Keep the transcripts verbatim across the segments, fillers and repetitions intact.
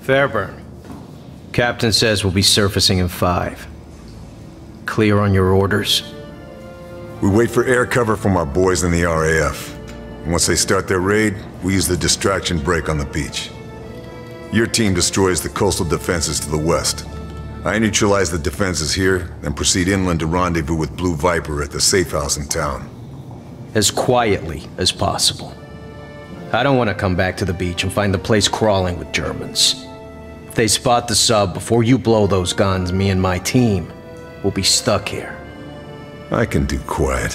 Fairburn. Captain says we'll be surfacing in five. Clear on your orders? We wait for air cover from our boys in the R A F. And once they start their raid, we use the distraction break on the beach. Your team destroys the coastal defenses to the west. I neutralize the defenses here, then proceed inland to rendezvous with Blue Viper at the safe house in town. As quietly as possible. I don't want to come back to the beach and find the place crawling with Germans. If they spot the sub before you blow those guns, me and my team will be stuck here. I can do quiet.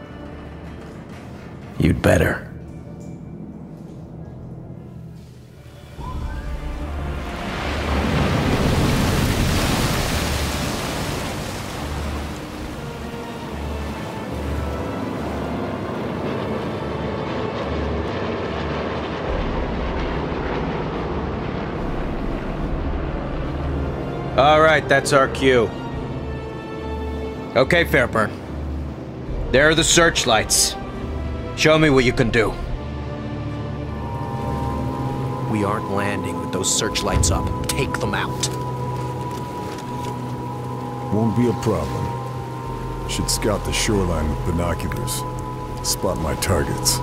You'd better. All right, that's our cue. Okay, Fairburn. There are the searchlights. Show me what you can do. We aren't landing with those searchlights up. Take them out. Won't be a problem. Should scout the shoreline with binoculars. Spot my targets.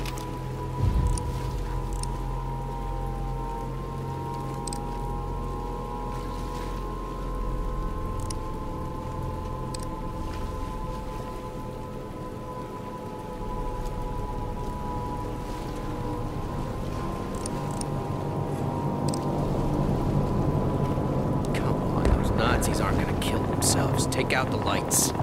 Nazis aren't gonna kill themselves. Take out the lights.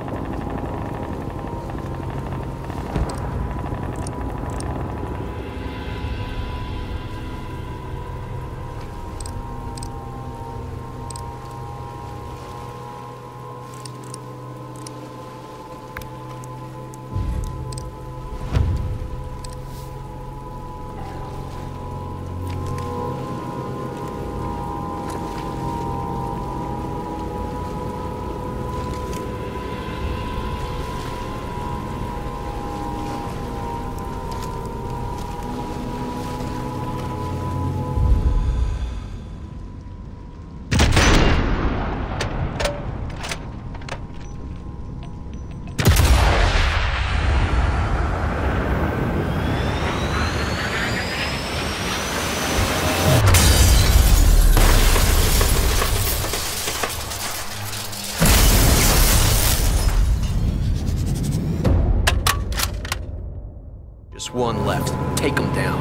Just one left. Take them down.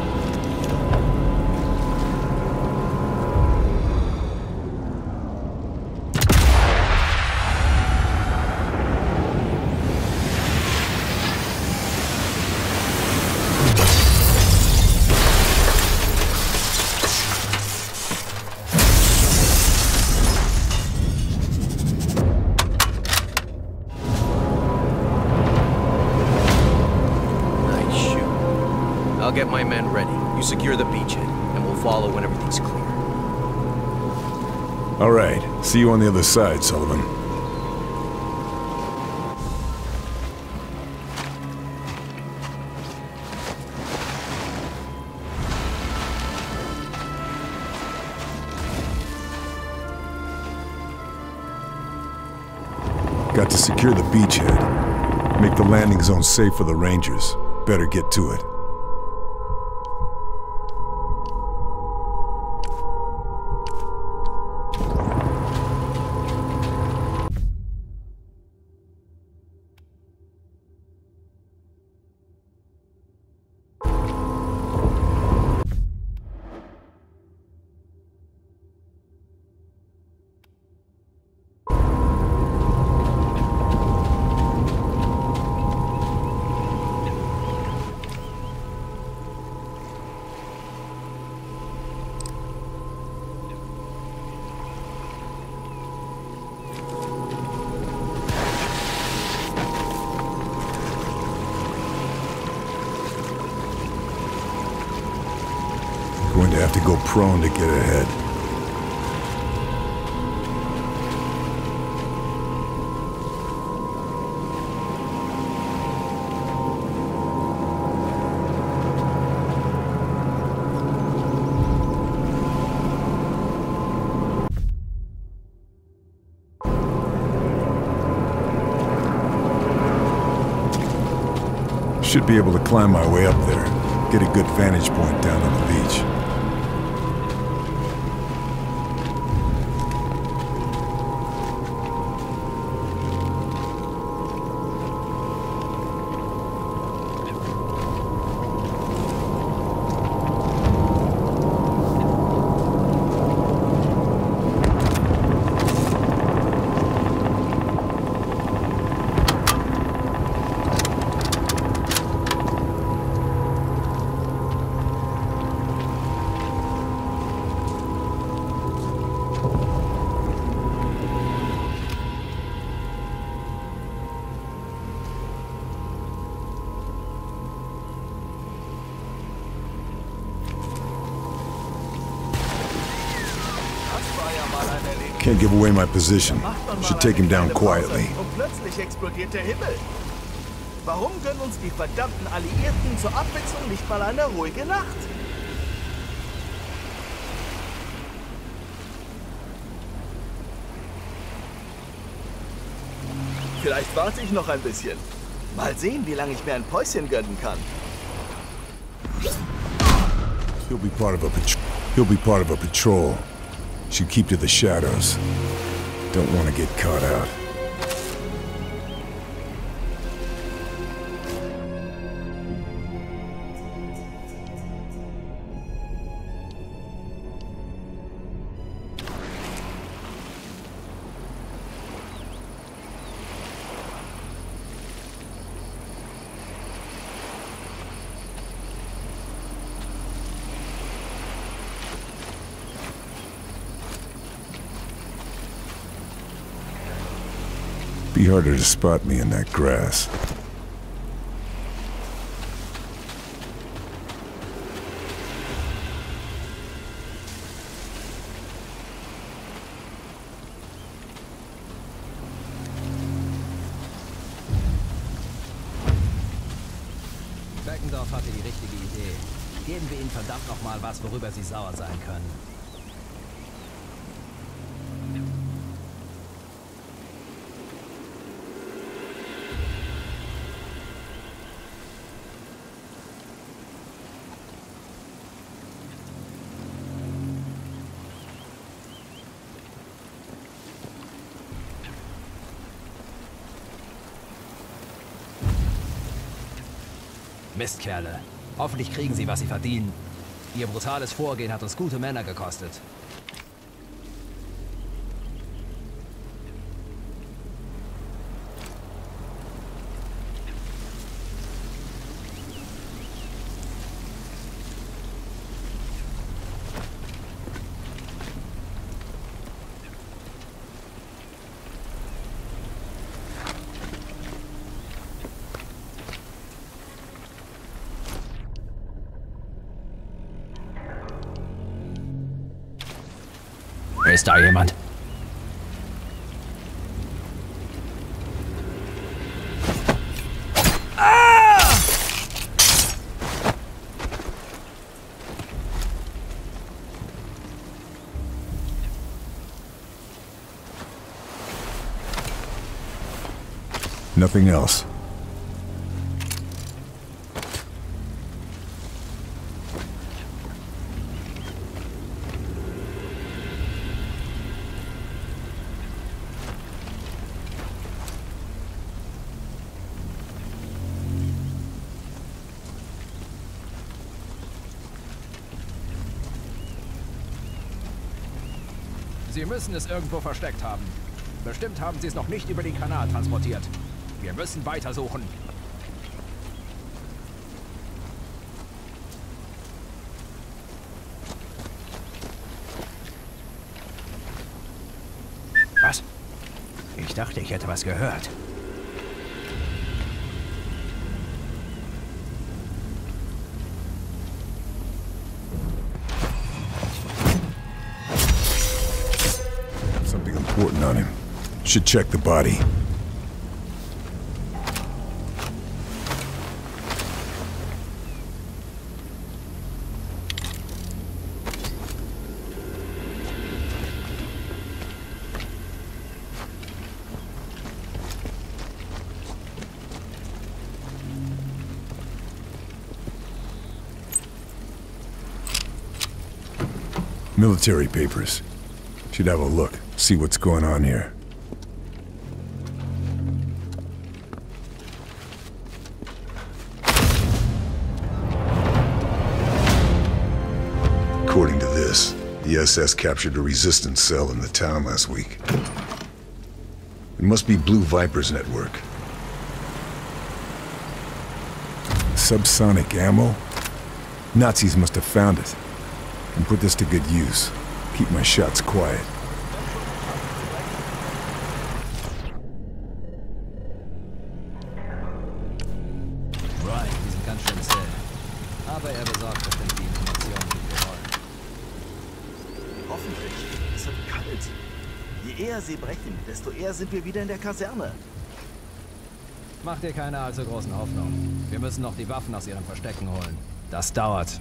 I'll get my men ready. You secure the beachhead, and we'll follow when everything's clear. All right. See you on the other side, Sullivan. Got to secure the beachhead. Make the landing zone safe for the Rangers. Better get to it. Going to have to go prone to get ahead. Should be able to climb my way up there. Get a good vantage point down on the beach. Can't give away my position. Should take him down quietly. Und plötzlich explodiert der Himmel. Warum gönnen uns die verdammten Alliierten zur Abwechslung nicht mal eine ruhige Nacht? Vielleicht warte ich noch ein bisschen. Mal sehen, wie lange ich mir ein Päuschen gönnen kann. He'll be part of a patrol. He'll be part of a patrol. Should keep to the shadows. Don't want to get caught out. Be harder to spot me in that grass. Beckendorf hatte die richtige Idee. Geben wir ihnen verdammt noch mal was, worüber sie sauer sein können. Mistkerle. Hoffentlich kriegen sie, was sie verdienen. Ihr brutales Vorgehen hat uns gute Männer gekostet. Ist da jemand? Ah! Nothing else. Sie müssen es irgendwo versteckt haben. Bestimmt haben sie es noch nicht über den Kanal transportiert. Wir müssen weitersuchen. Was? Ich dachte, ich hätte was gehört. Something important on him. Should check the body. Military papers. Should have a look, see what's going on here. According to this, the S S captured a resistance cell in the town last week. It must be Blue Viper's network. Subsonic ammo? Nazis must have found it. Can put this to good use. Keep my shots quiet. Right, die sind ganz schön zäh. Aber er besorgt bestimmt die Informationen, die wir wollen. Hoffentlich. Es wird kalt. Je eher sie brechen, desto eher sind wir wieder in der Kaserne. Mach dir keine allzu großen Hoffnungen. Wir müssen noch die Waffen aus ihren Verstecken holen. Das dauert.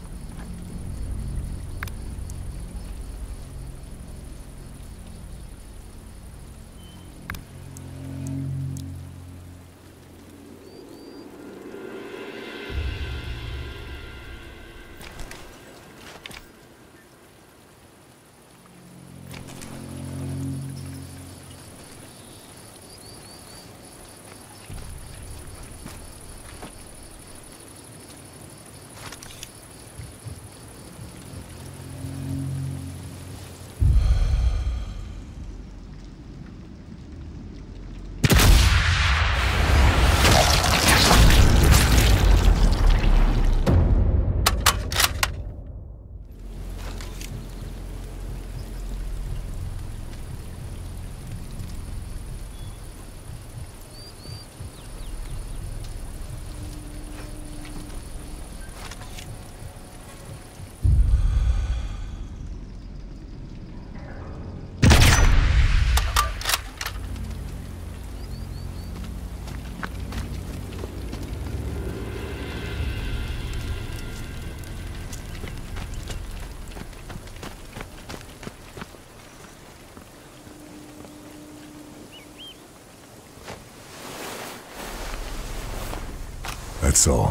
That's all.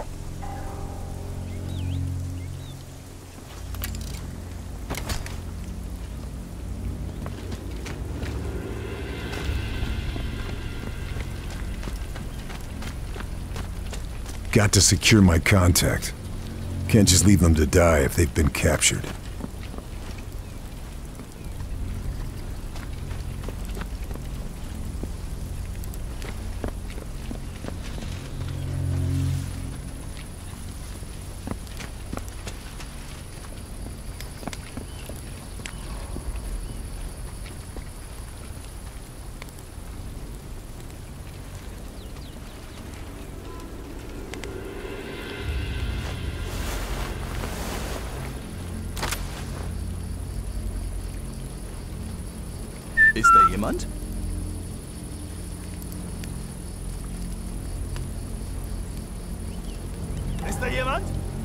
Got to secure my contact. Can't just leave them to die if they've been captured. Ist da jemand? Ist da jemand?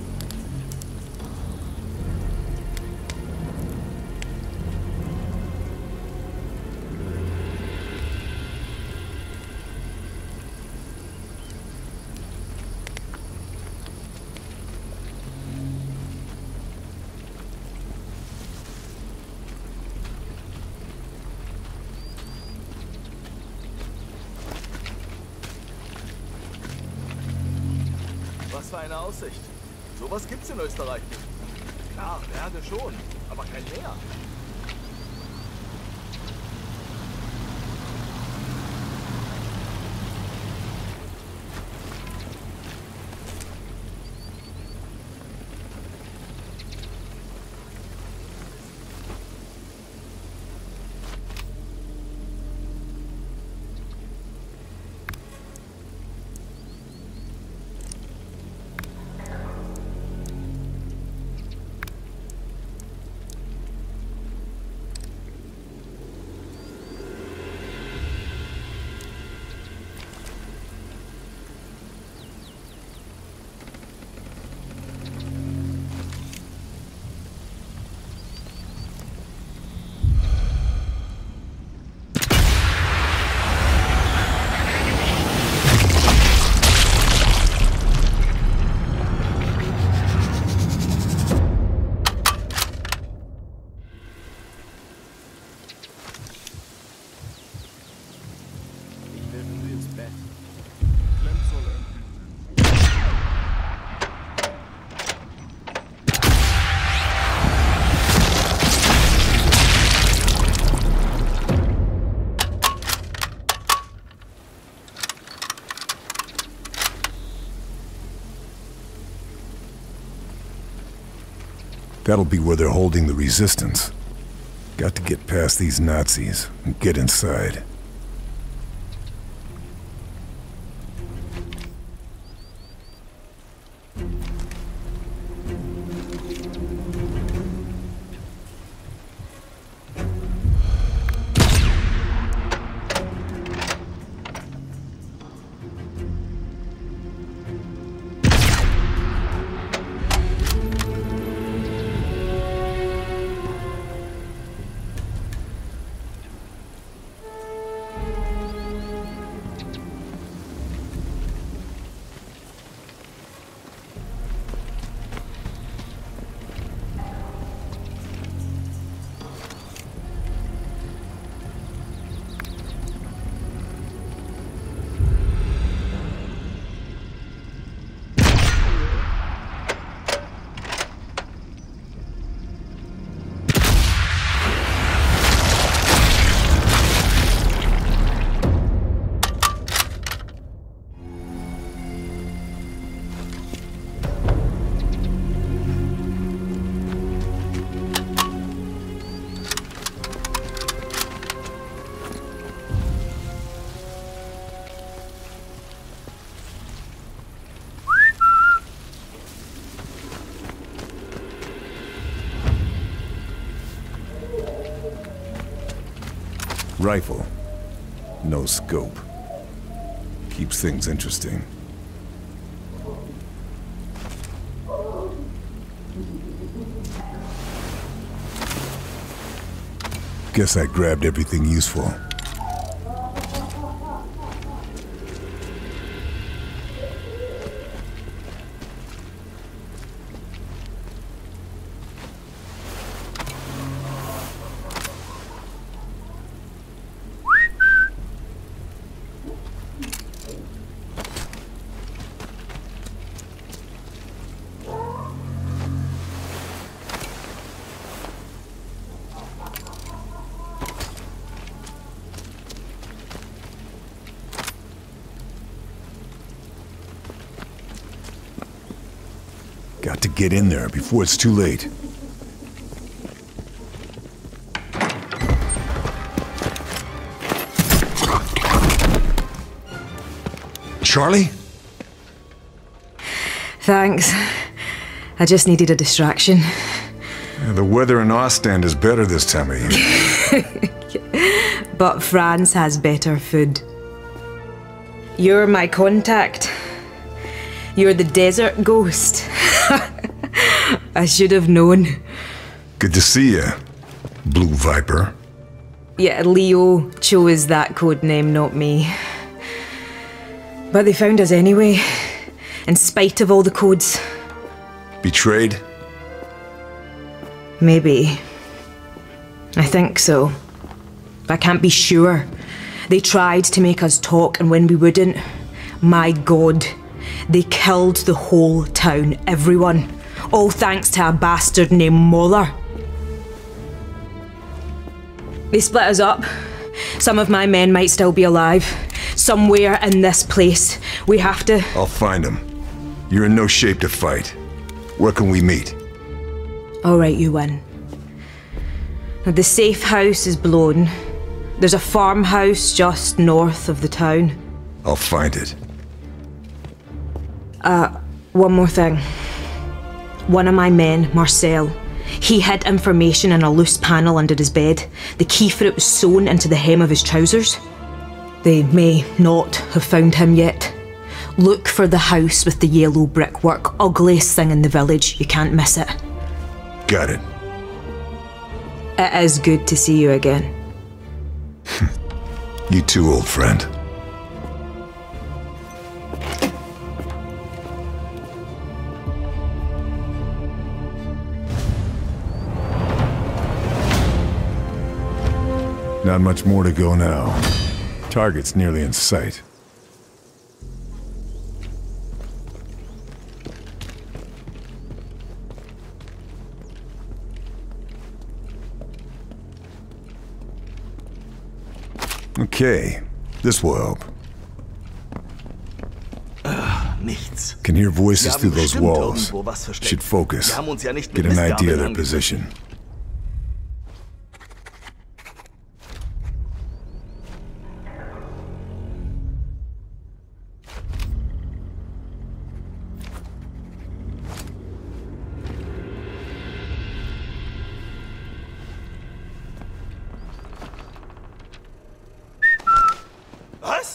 Was für eine Aussicht. Sowas gibt's in Österreich nicht. Klar, Berge schon, aber kein Meer. That'll be where they're holding the resistance. Got to get past these Nazis and get inside. Rifle. No scope. Keeps things interesting. Guess I grabbed everything useful. Got to get in there before it's too late. Charlie? Thanks. I just needed a distraction. Yeah, the weather in Ostend is better this time of year. But France has better food. You're my contact. You're the desert ghost. I should have known. Good to see you, Blue Viper. Yeah, Leo chose that code name, not me. But they found us anyway, in spite of all the codes. Betrayed? Maybe. I think so. I can't be sure. They tried to make us talk, and when we wouldn't, my God, they killed the whole town, everyone. All thanks to a bastard named Moller. They split us up. Some of my men might still be alive. Somewhere in this place. We have to... I'll find them. You're in no shape to fight. Where can we meet? All right, you win. Now, the safe house is blown. There's a farmhouse just north of the town. I'll find it. Uh, one more thing. One of my men, Marcel, he hid information in a loose panel under his bed. The key for it was sewn into the hem of his trousers. They may not have found him yet. Look for the house with the yellow brickwork. Ugliest thing in the village. You can't miss it. Got it. It is good to see you again. You too, old friend. Not much more to go now. Target's nearly in sight. Okay, this will help. Ugh, nichts. Can hear voices Wir haben through those bestimmt walls. irgendwo was versteckt. Should focus. Wir haben uns ja nicht Get mit an idea of Mistgabeln their angegriffen. position. Was?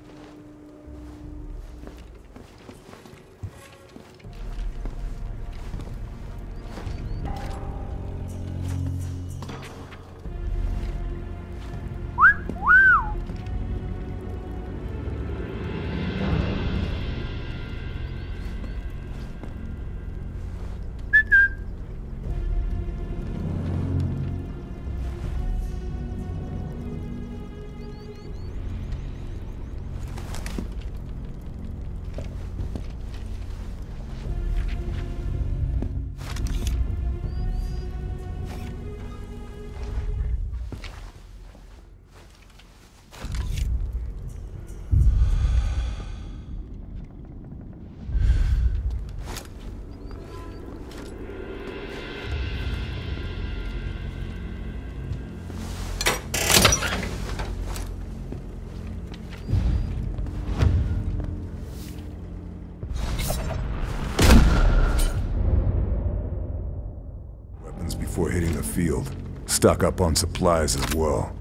Before hitting the field. Stock up on supplies as well.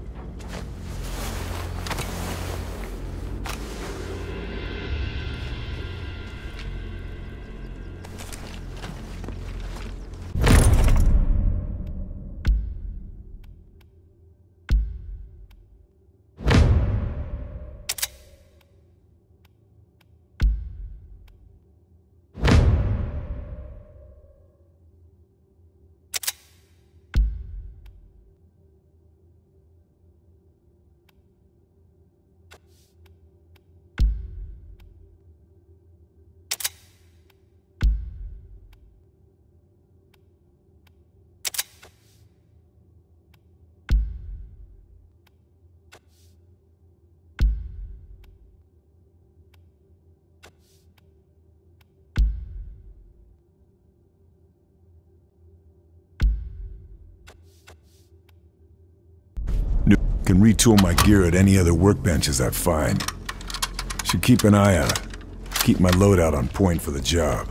Can retool my gear at any other workbenches I find. Should keep an eye on it. Keep my loadout on point for the job.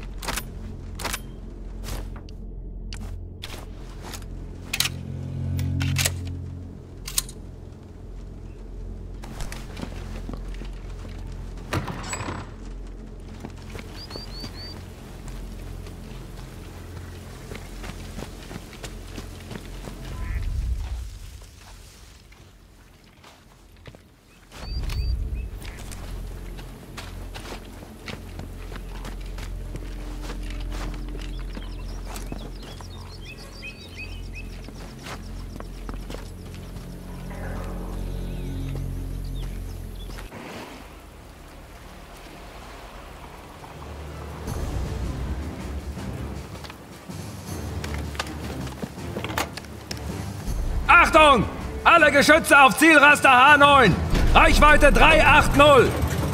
Achtung! Alle Geschütze auf Zielraster H neun! Reichweite drei acht null!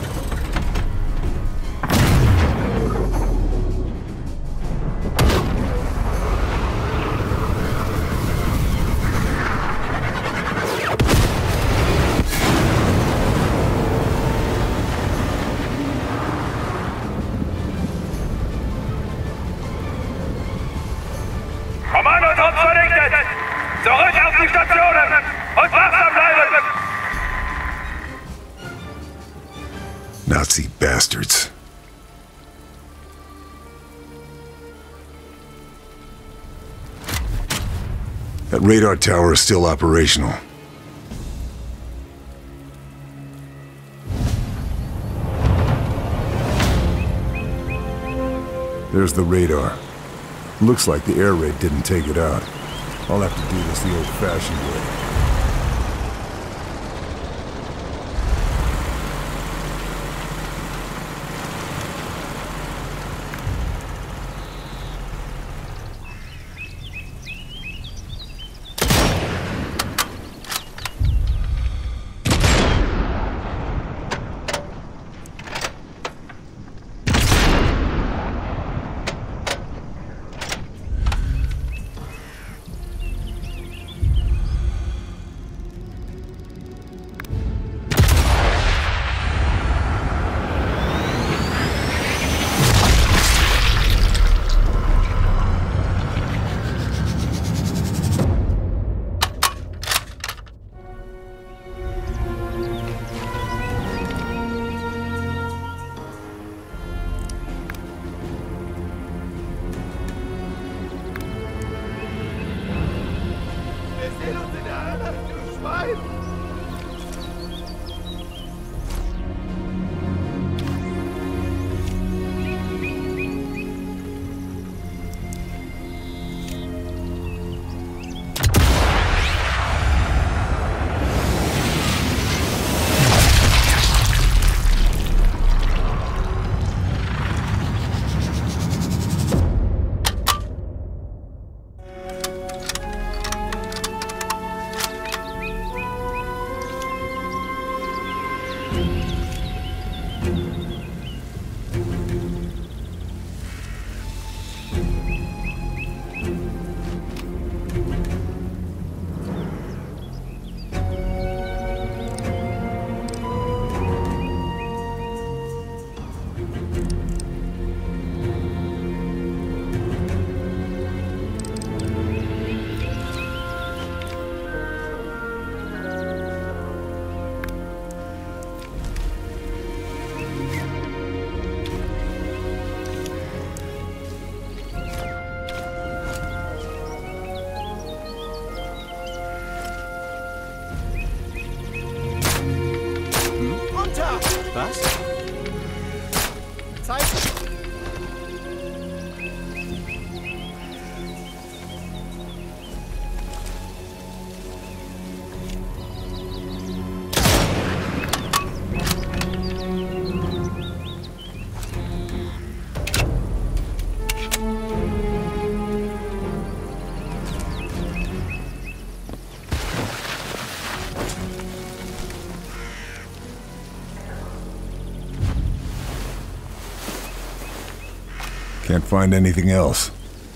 Kommandotrupps vernichtet! Zurück auf die Stationen! Und wachsam bleiben! Nazi bastards. That radar tower is still operational. There's the radar. Looks like the air raid didn't take it out. I'll have to do this the old-fashioned way. Nein! Was? Zeit! Can't find anything else.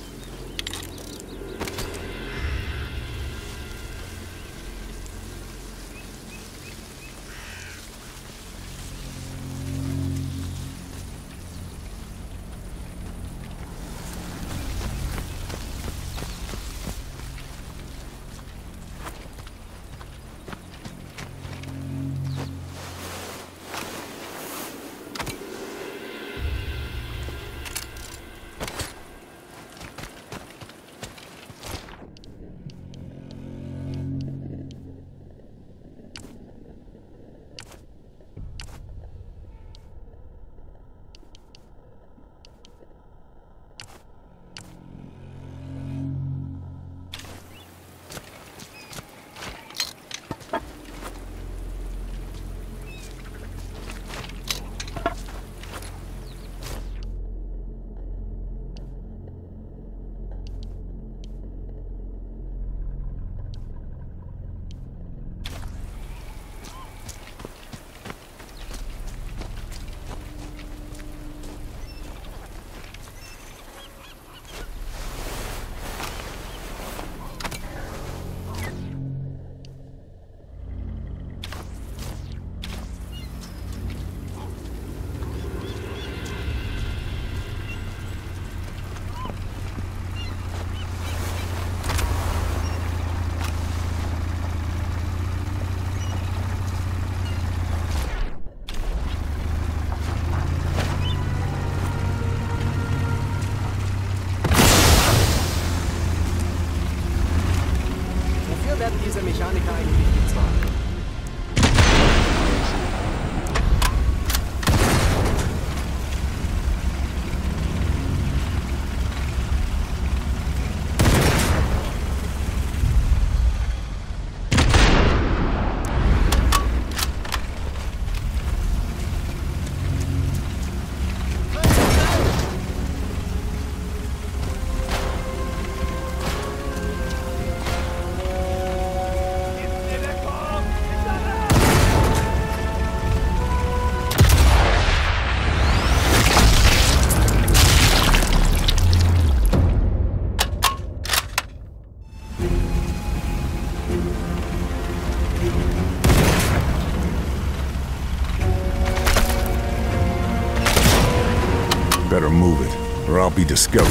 Werden diese Mechaniker eigentlich bezahlt? Better move it, or I'll be discovered.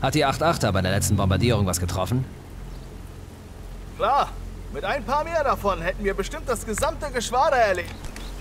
Hat die acht achter bei der letzten Bombardierung was getroffen? Klar, mit ein paar mehr davon hätten wir bestimmt das gesamte Geschwader erledigt.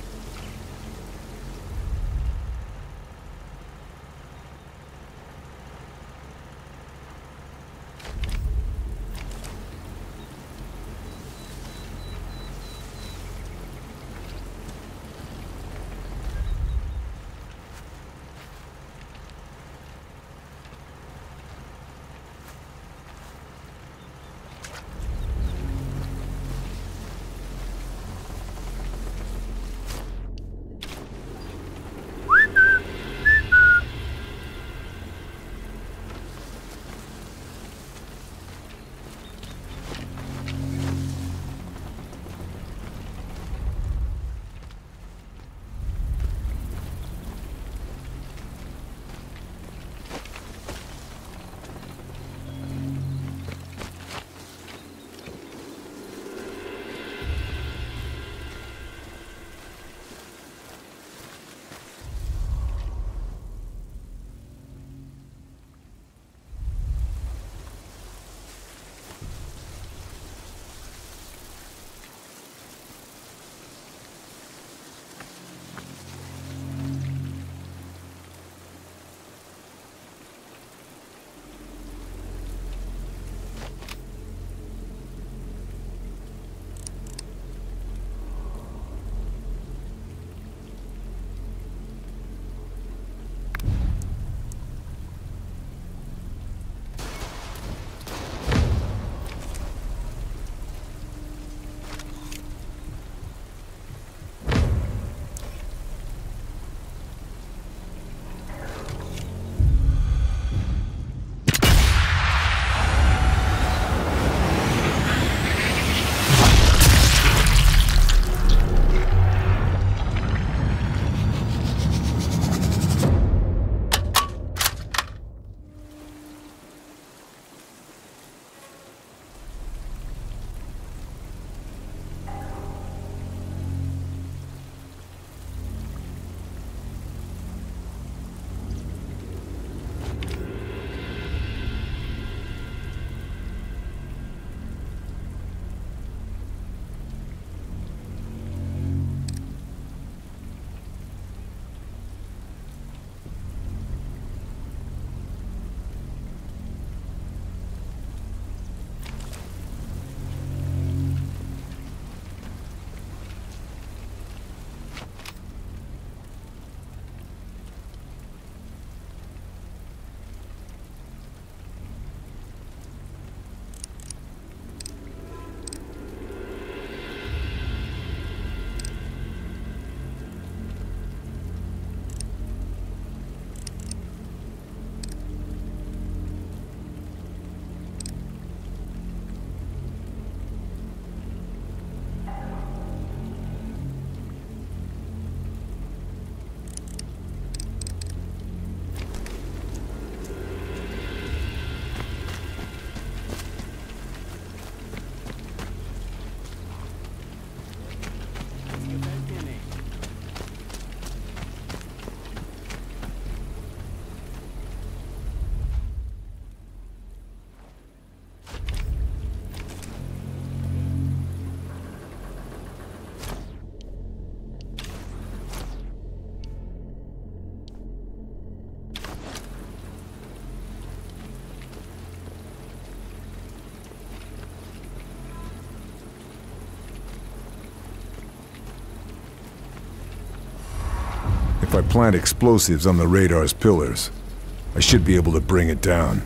If I plant explosives on the radar's pillars, I should be able to bring it down.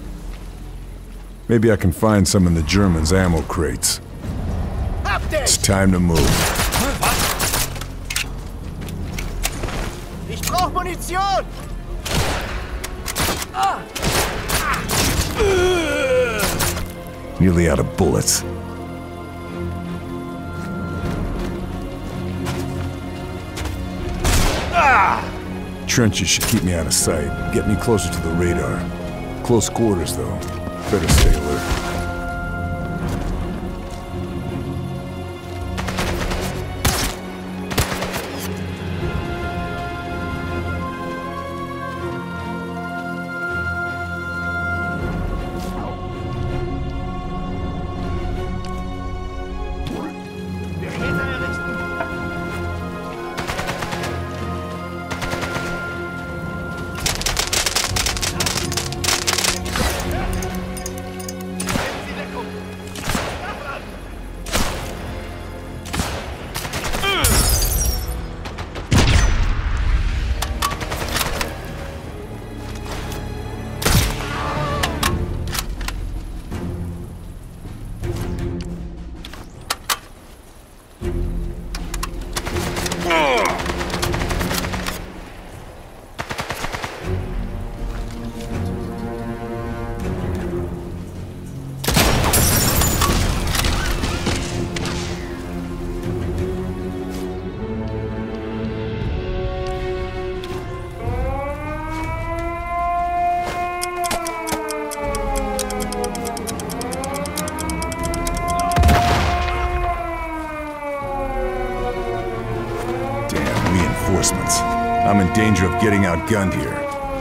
Maybe I can find some in the Germans' ammo crates. It's time to move. Ich brauch Munition! Nearly out of bullets. Trenches should keep me out of sight, get me closer to the radar. Close quarters, though. Better stay alert. reinforcements. I'm in danger of getting outgunned here.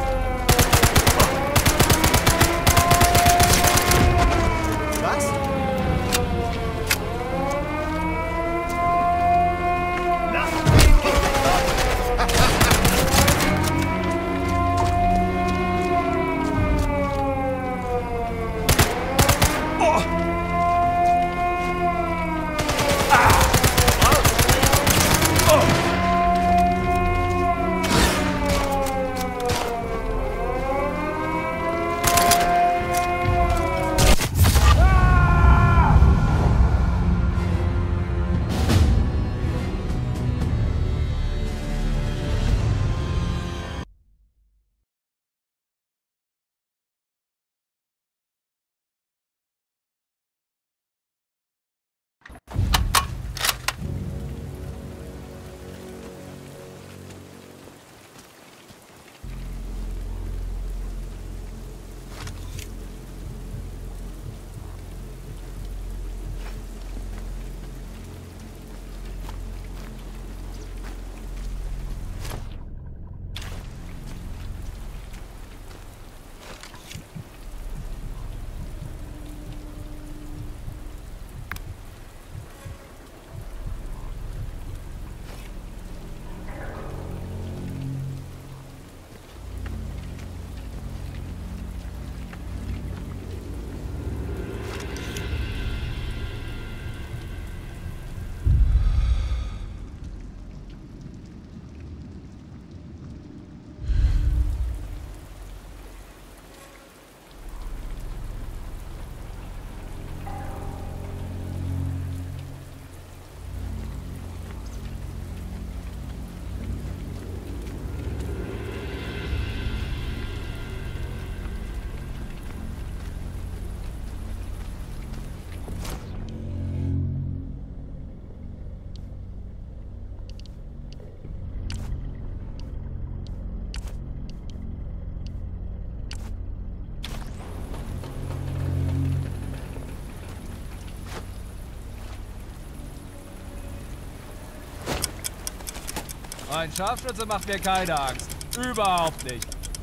Ein Scharfschütze macht mir keine Angst. Überhaupt nicht.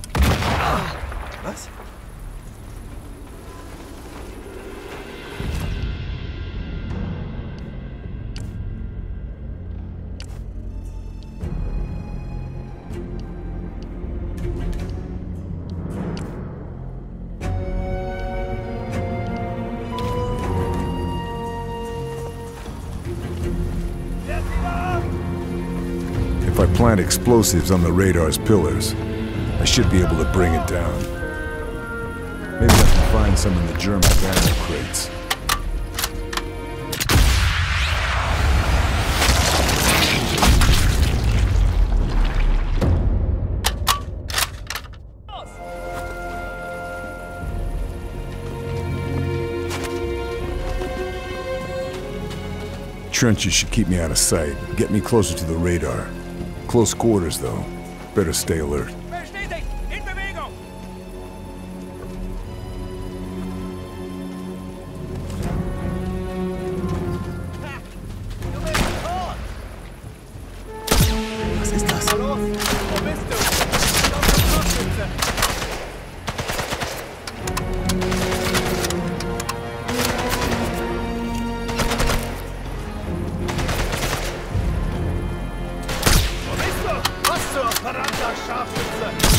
Was? If I plant explosives on the radar's pillars, I should be able to bring it down. Maybe I can find some in the German ammo crates. Trenches should keep me out of sight, get me closer to the radar. Close quarters, though. Better stay alert. Bestätigt! In Bewegung! Was ist das? Los! Wo bist du? Ich auf der Scharfschütze! Verdammter Scharfschütze!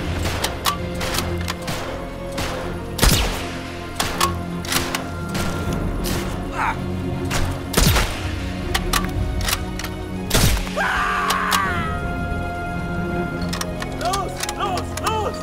Los, los, los!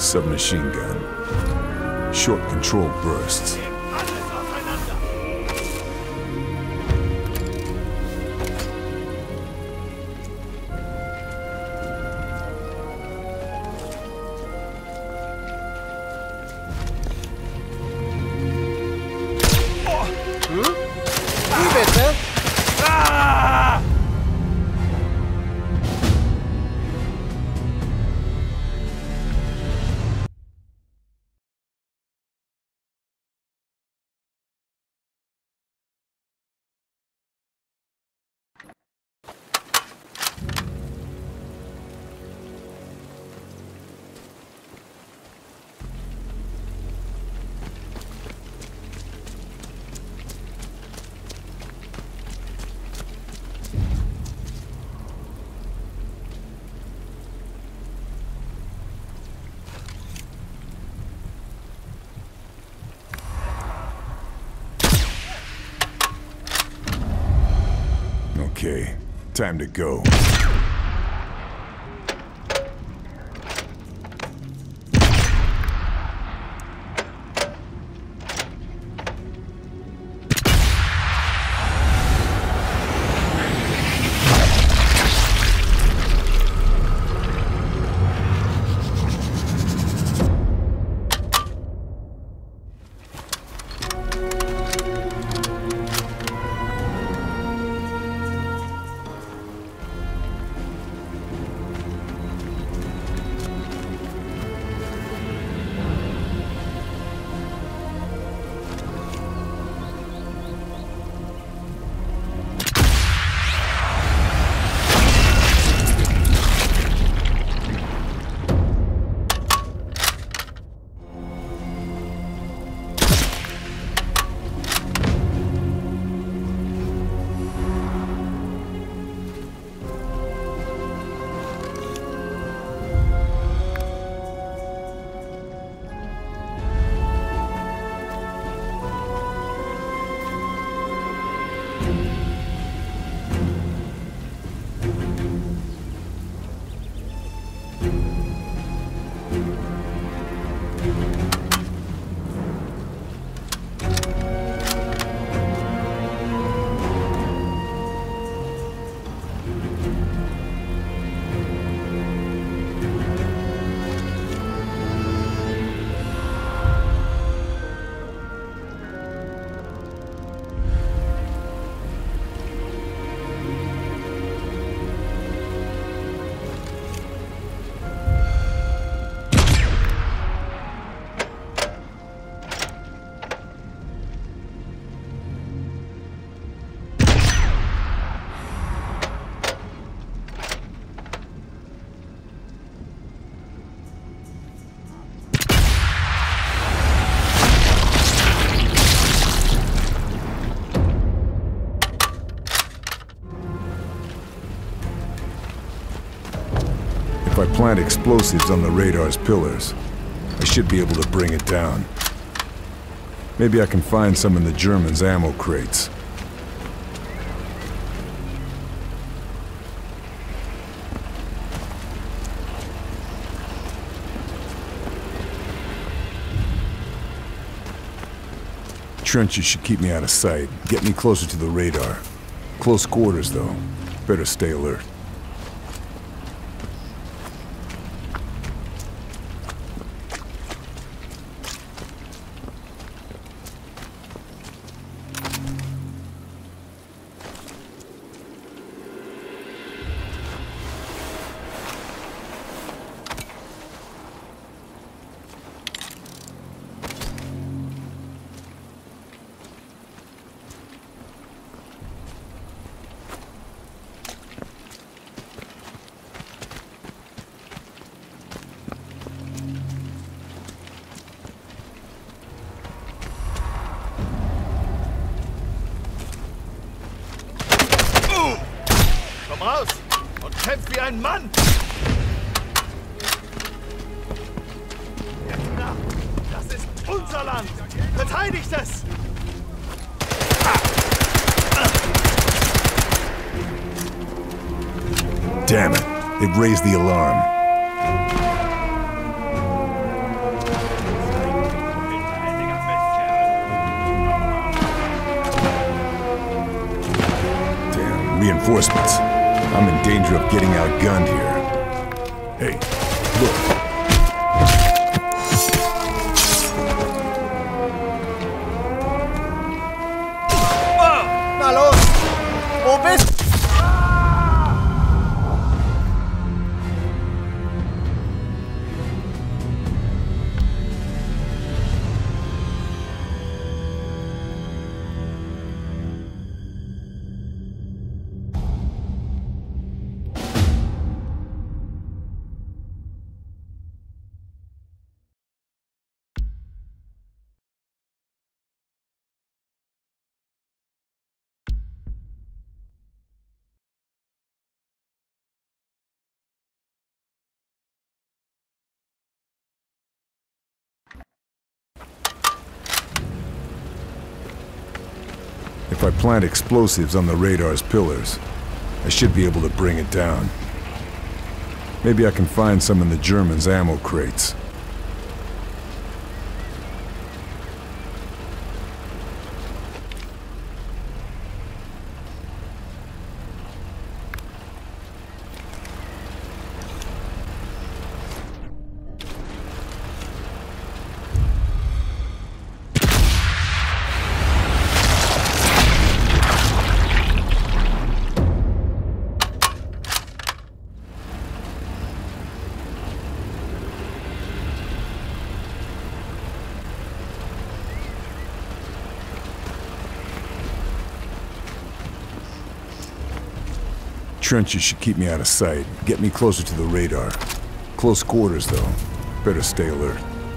submachine gun. Short controlled bursts. Okay, time to go. If I plant explosives on the radar's pillars, I should be able to bring it down. Maybe I can find some in the Germans' ammo crates. Trenches should keep me out of sight, get me closer to the radar. Close quarters, though. Better stay alert. raus und kämpf wie ein Mann! Das ist unser Land! Verteidigt es! Damn it! They've raised the alarm. reinforcements. I'm in danger of getting outgunned here. Hey, look. Na los! Wo bist du? If I plant explosives on the radar's pillars, I should be able to bring it down. Maybe I can find some in the Germans' ammo crates. Trenches should keep me out of sight. Get me closer to the radar. Close quarters, though. Better stay alert.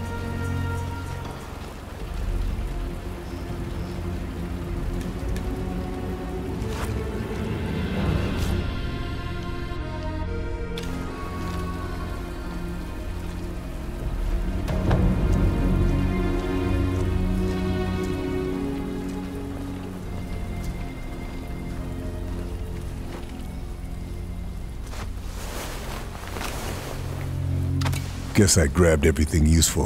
Guess I grabbed everything useful.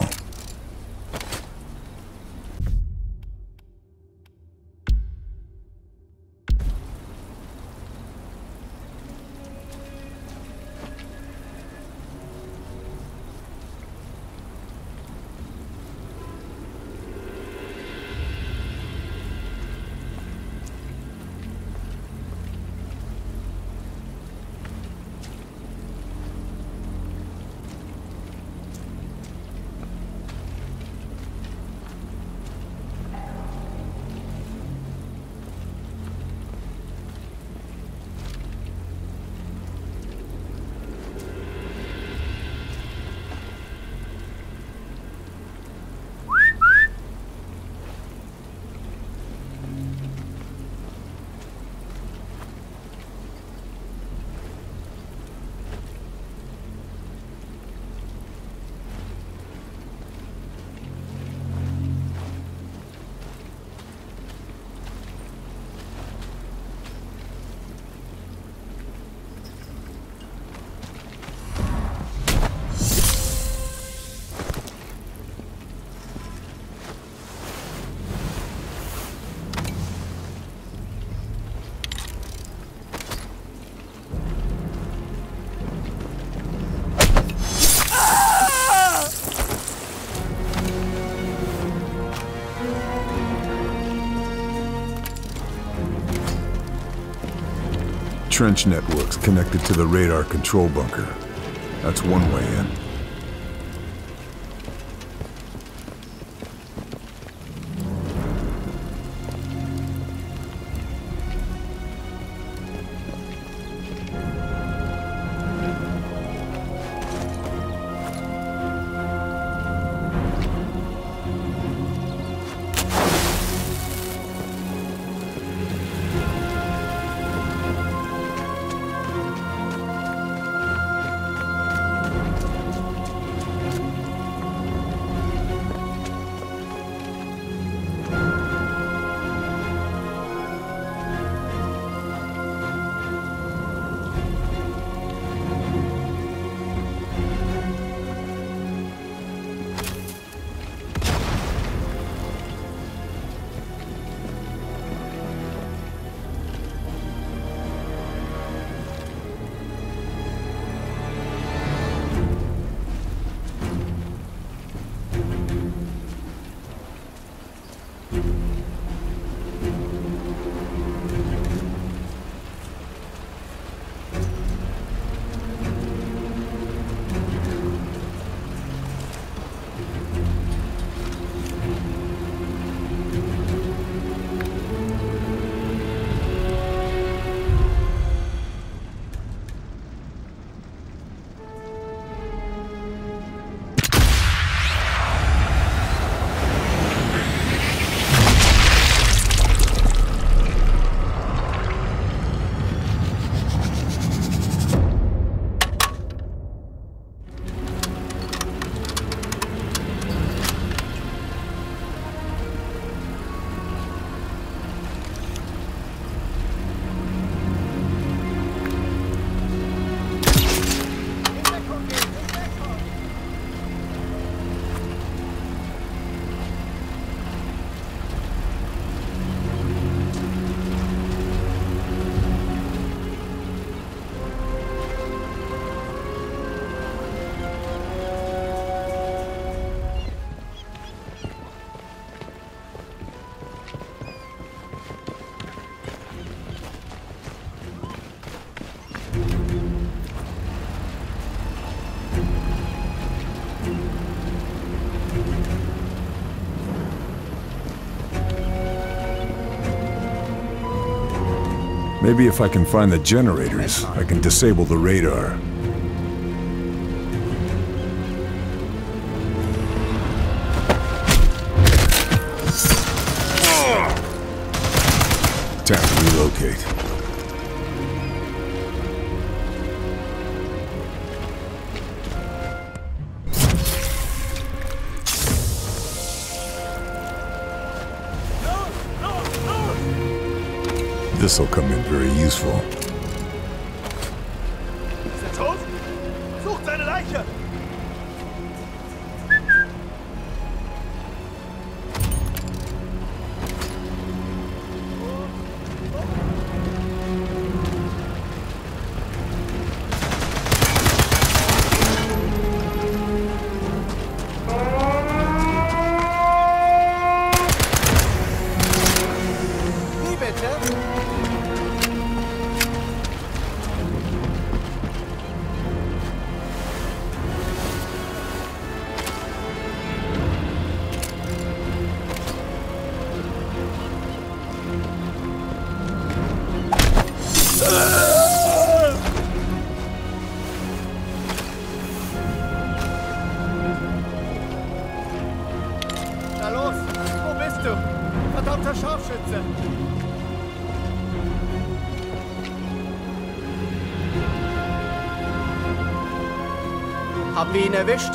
Trench networks connected to the radar control bunker. That's one way in. Maybe if I can find the generators, I can disable the radar. Time to relocate. This'll come in very useful. Ist er tot? Sucht seine Leiche! Na los, wo bist du? Verdammter Scharfschütze! Haben wir ihn erwischt?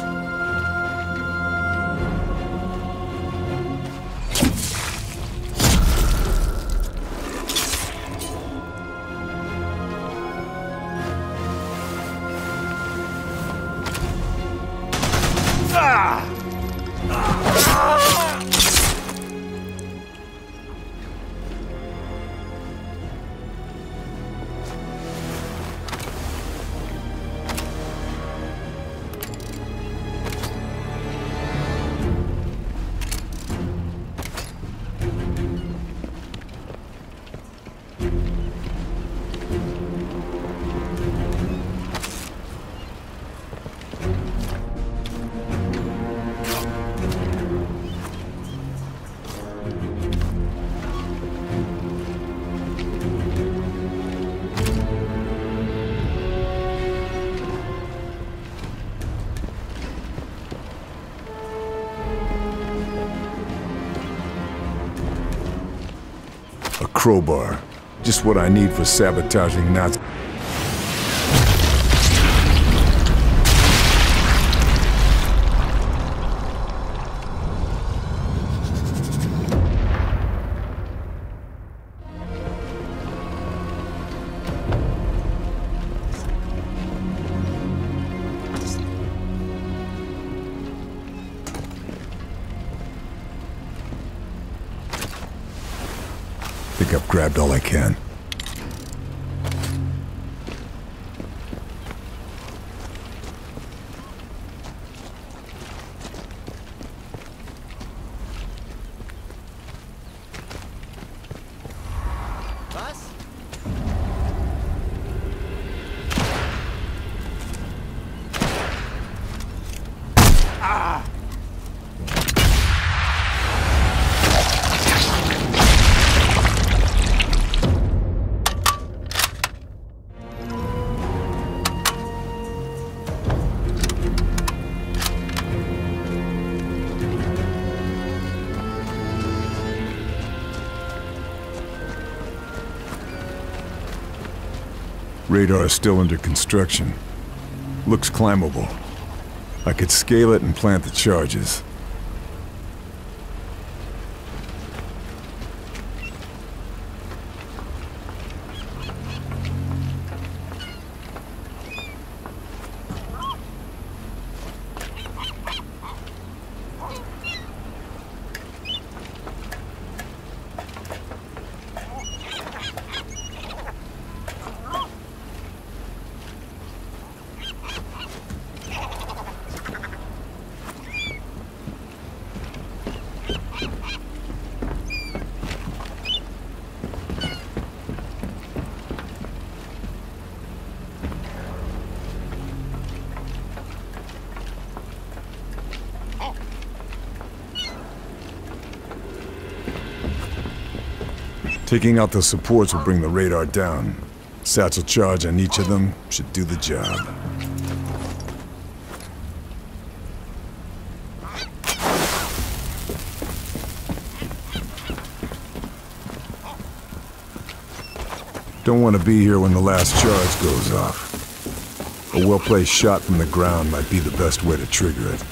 A crowbar. Just what I need for sabotaging Nazi. I think I've grabbed all I can. Was? Ah! Radar is still under construction. Looks climbable. I could scale it and plant the charges. Taking out the supports will bring the radar down. Satchel charge on each of them should do the job. Don't want to be here when the last charge goes off. A well-placed shot from the ground might be the best way to trigger it.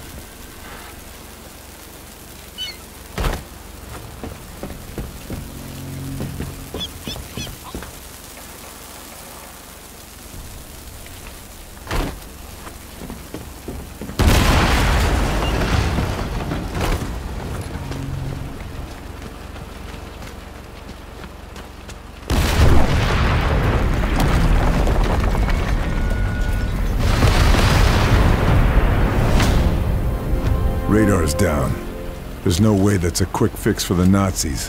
Radar's down. There's no way that's a quick fix for the Nazis.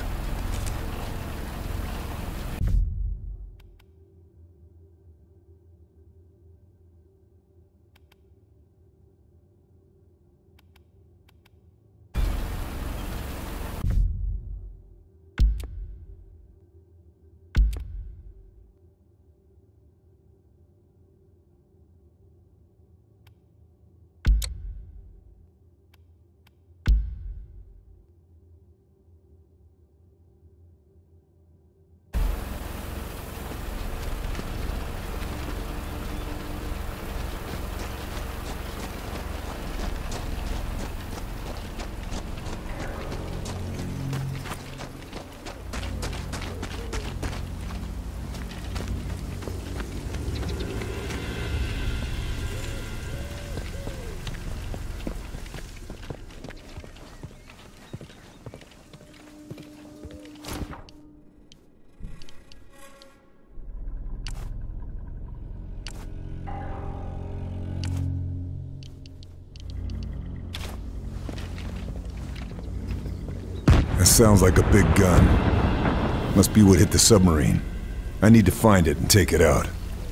That sounds like a big gun. Must be what hit the submarine. I need to find it and take it out.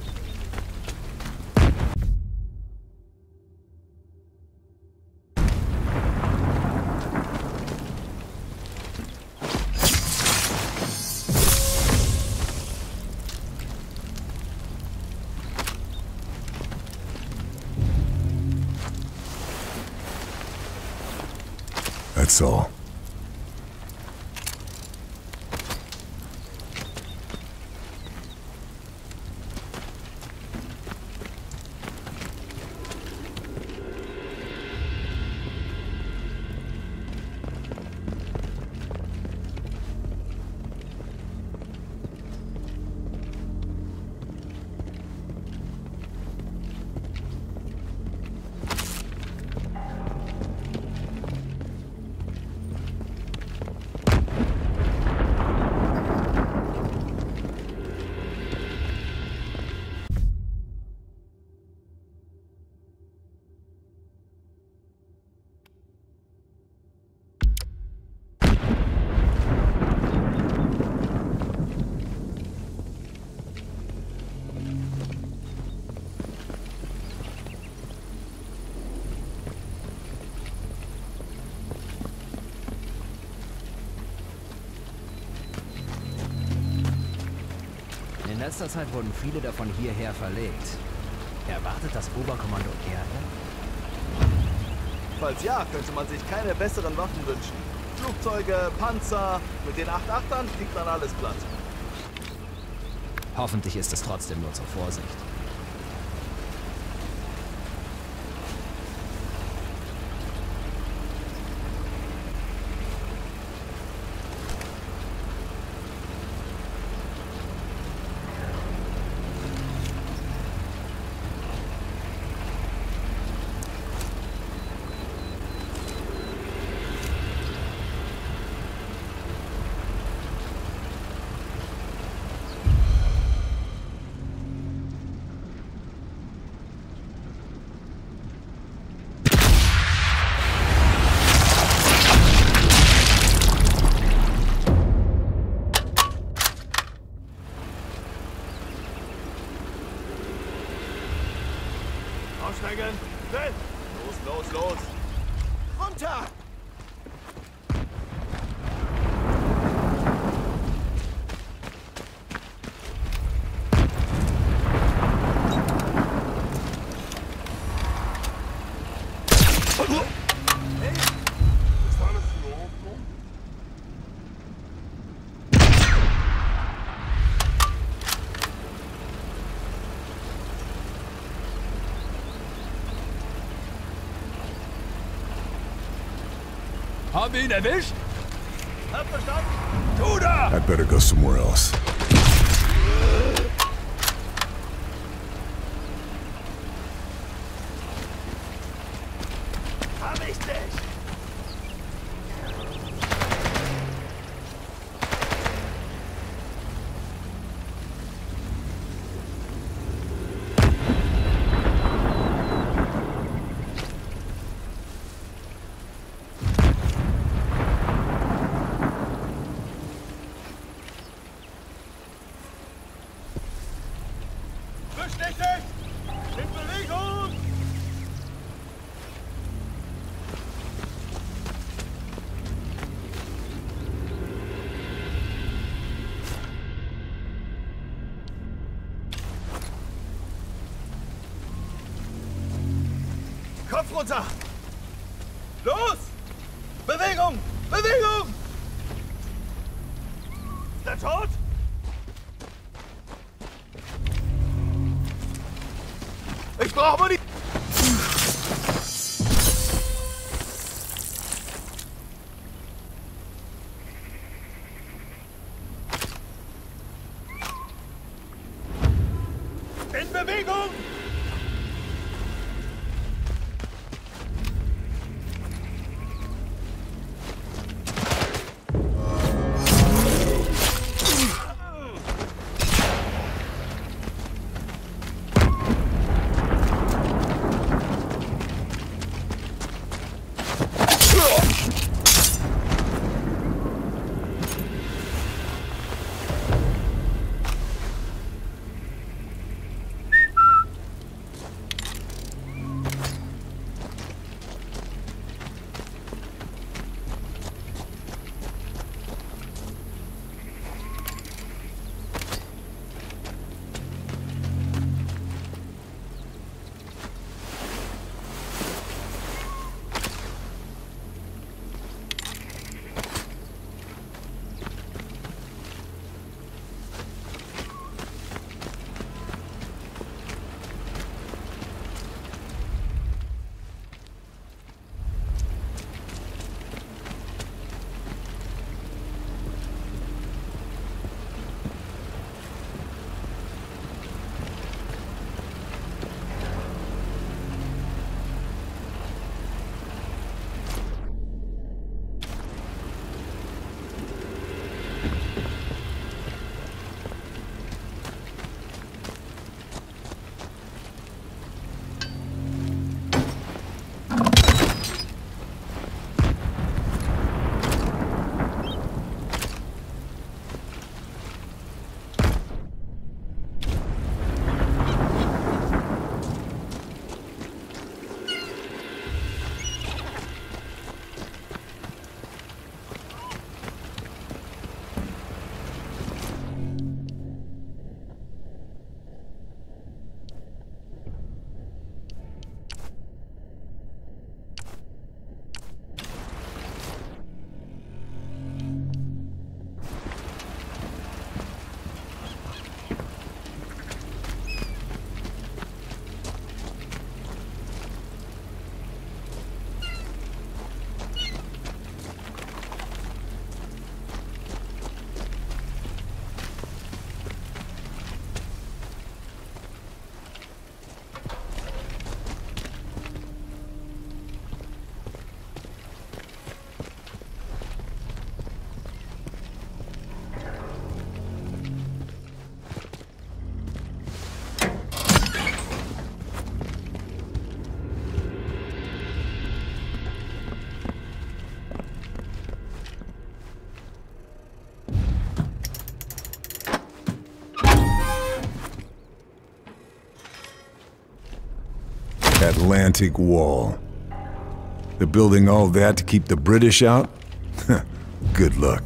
That's all. In letzter Zeit wurden viele davon hierher verlegt. Erwartet das Oberkommando Erde? Falls ja, könnte man sich keine besseren Waffen wünschen. Flugzeuge, Panzer, mit den acht achtern fliegt man alles platt. Hoffentlich ist es trotzdem nur zur Vorsicht. Aussteigen! Schnell! Los, los, los! Runter! Haben wir ihn erwischt? Hab verstanden. Du da! I'd better go somewhere else. Hab ich dich! Bestätigt! In Bewegung! Kopf runter! Los! Bewegung! Bewegung! Ist er tot? Ich brauche Muni... In Bewegung! Atlantic Wall. They're building all that to keep the British out? Good luck.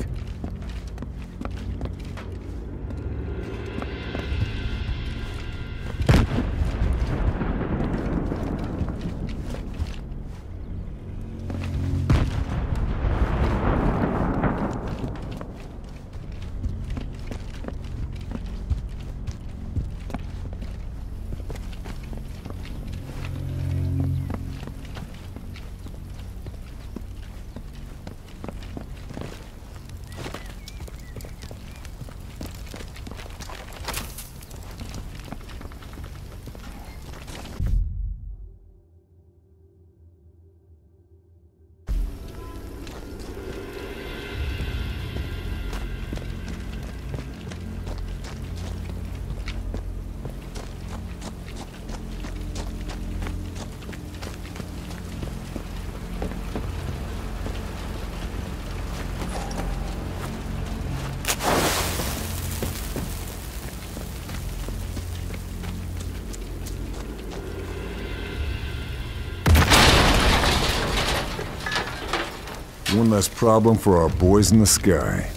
One less problem for our boys in the sky.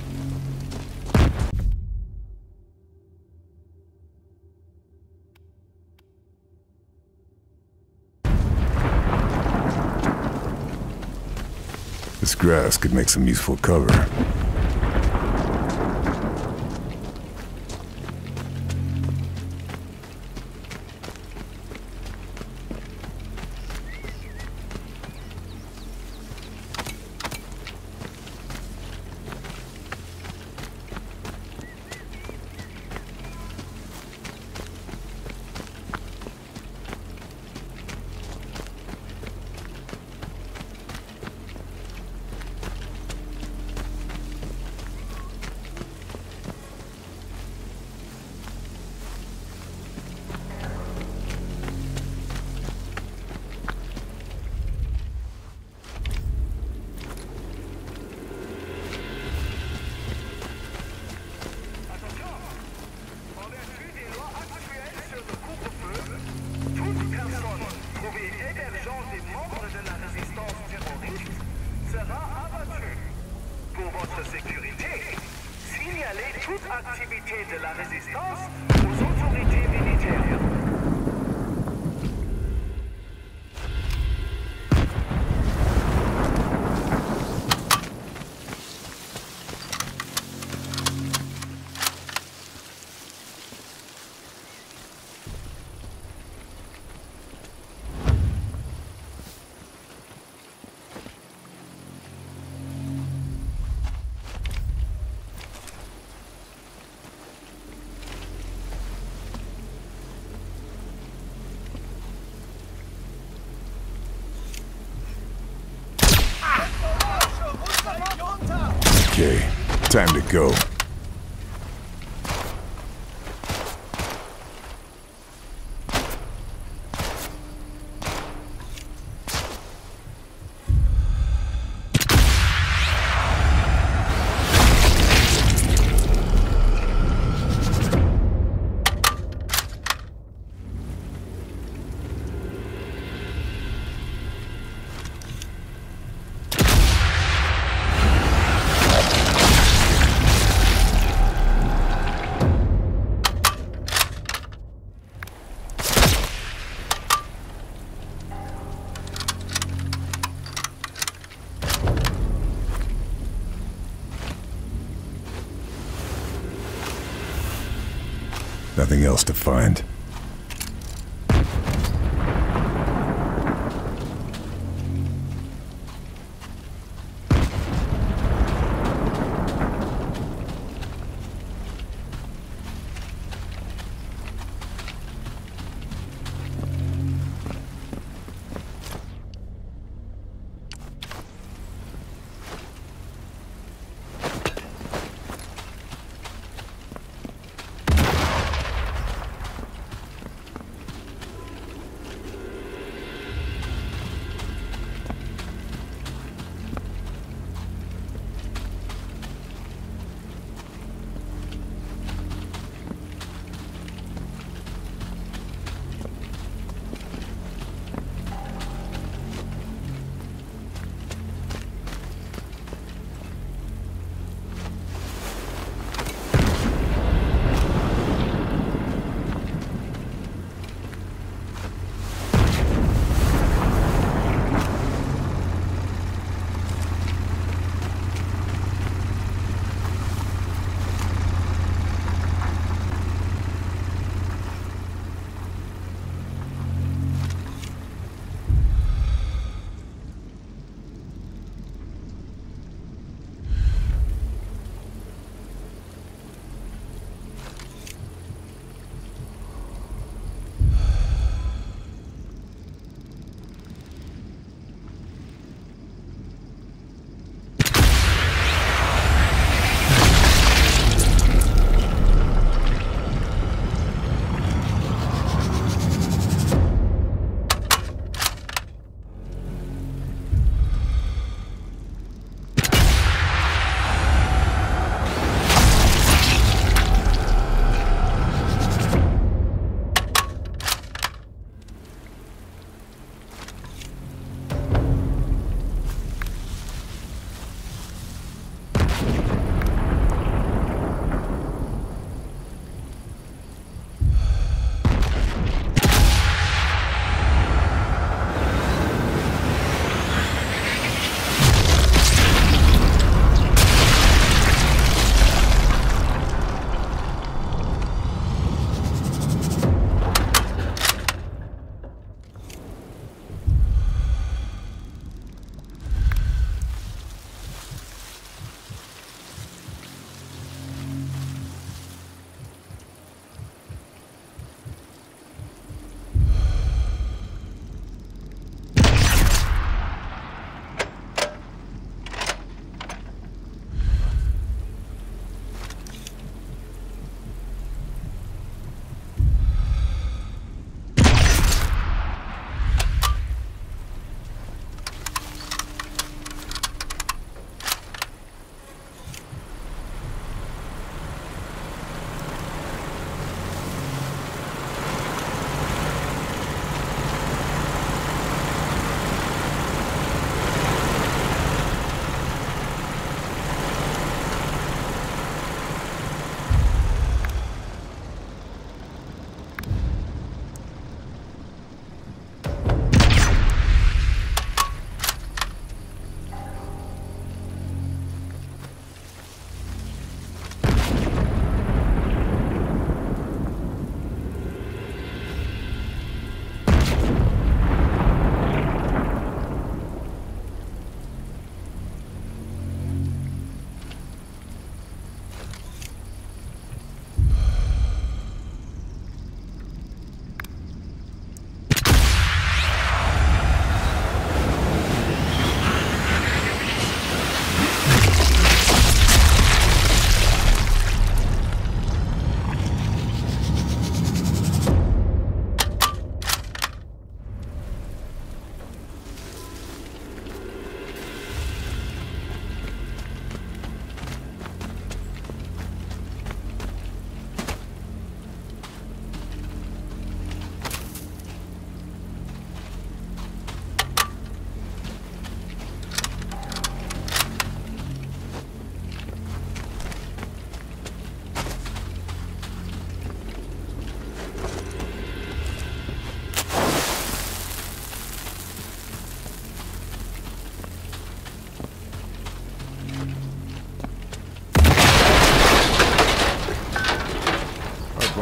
This grass could make some useful cover. Activité de la résistance aux autorités militaires. Okay, time to go. Nothing else to find.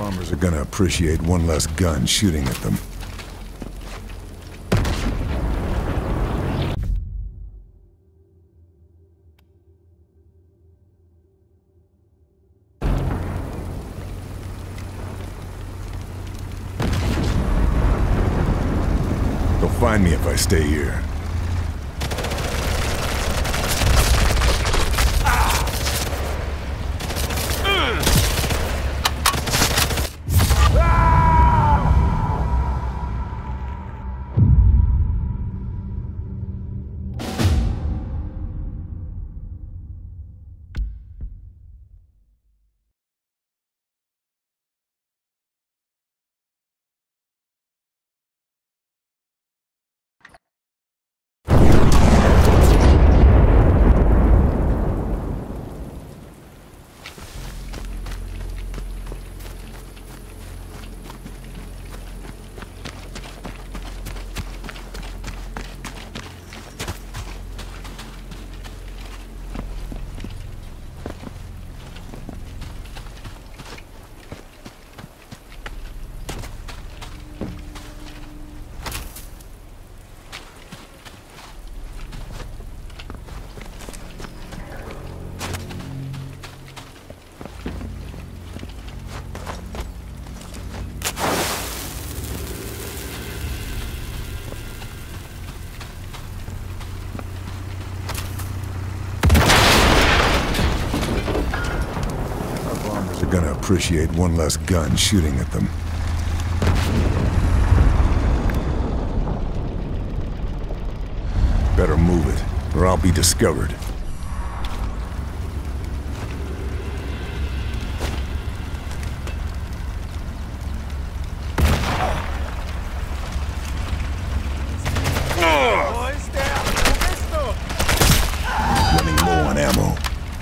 Bombers are gonna appreciate one less gun shooting at them. They'll find me if I stay here. Gonna appreciate one less gun shooting at them. Better move it, or I'll be discovered. Running low on ammo.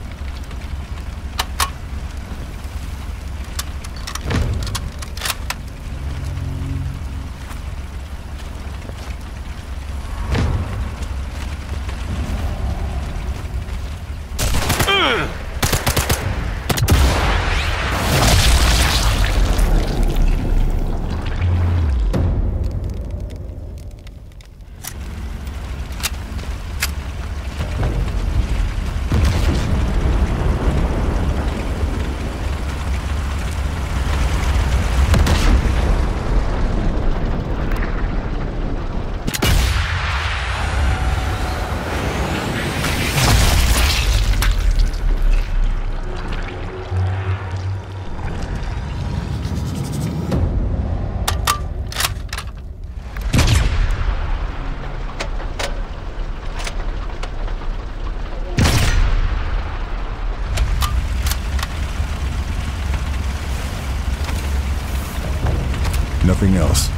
Nothing else.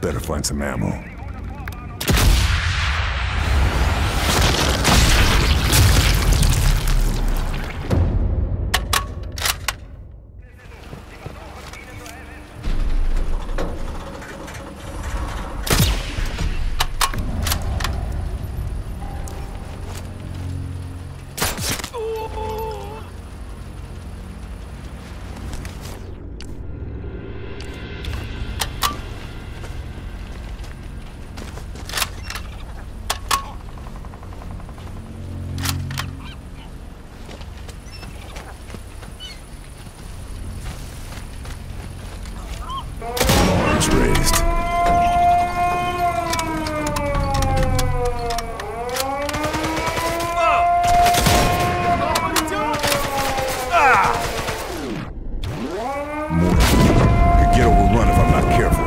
Better find some ammo. Raised. More. Could get overrun if I'm not careful.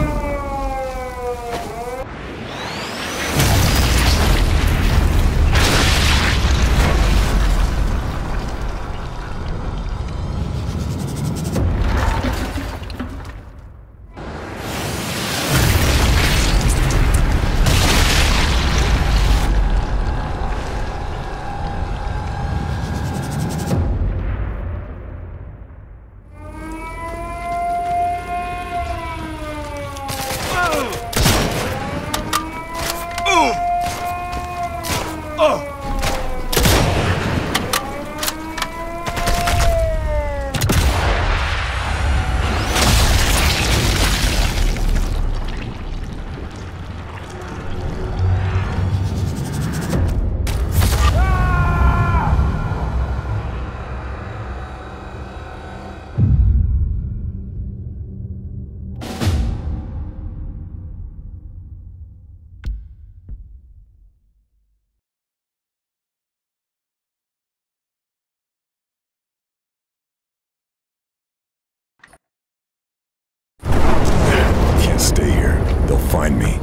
Stay here. They'll find me.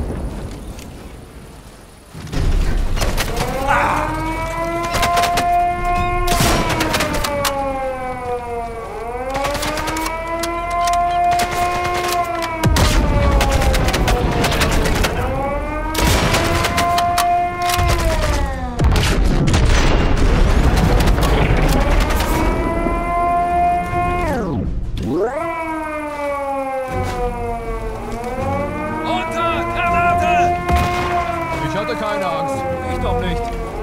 Keine Angst. Ich doch nicht.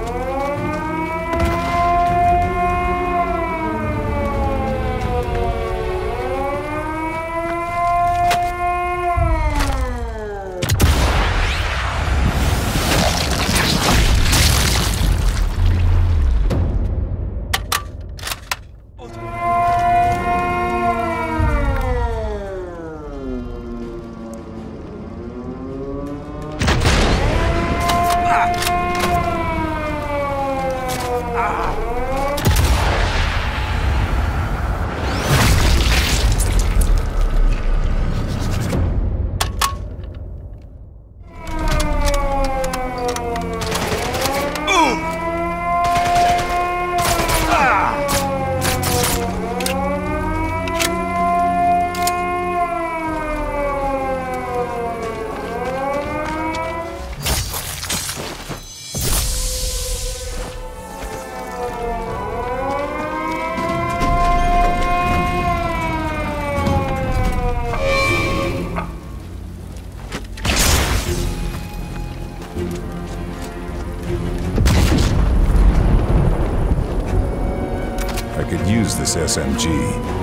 I could use this S M G.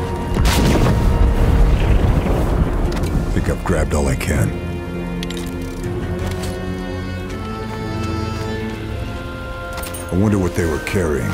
Think I've grabbed all I can. I wonder what they were carrying.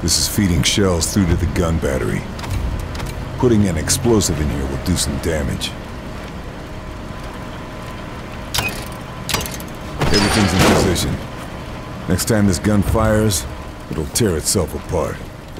This is feeding shells through to the gun battery. Putting an explosive in here will do some damage. Everything's in position. Next time this gun fires, it'll tear itself apart.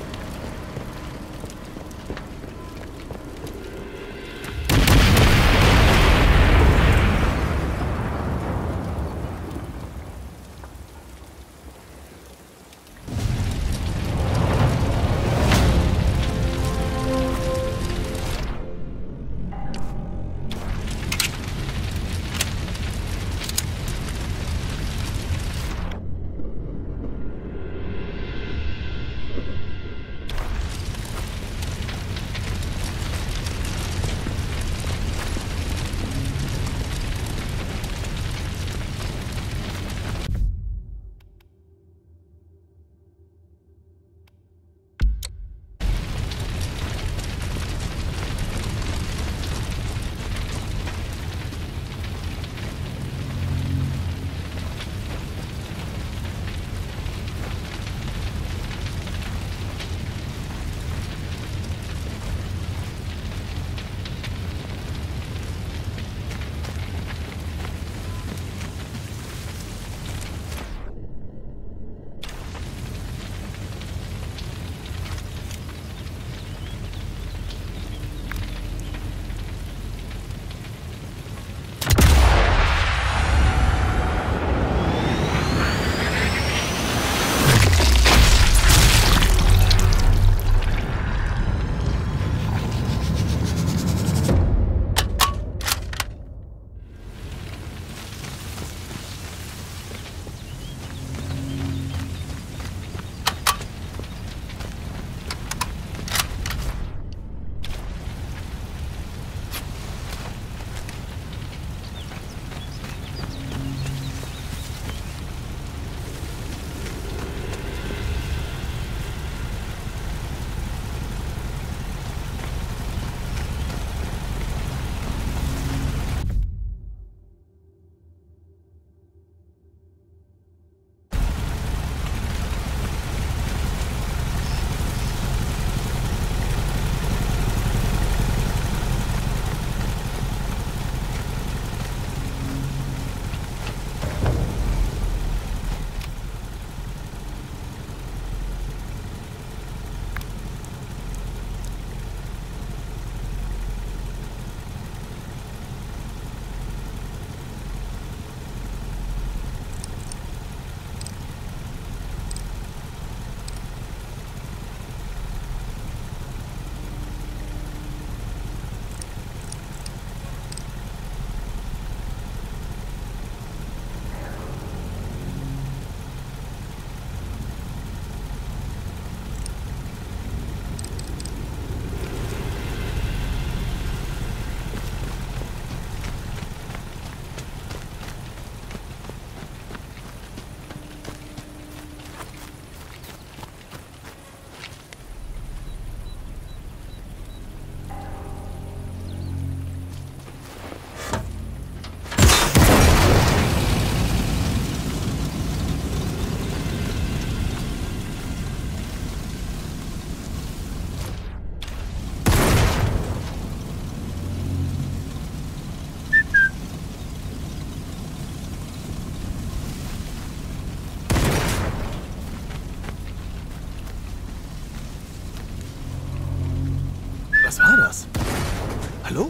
Was war das? Hallo?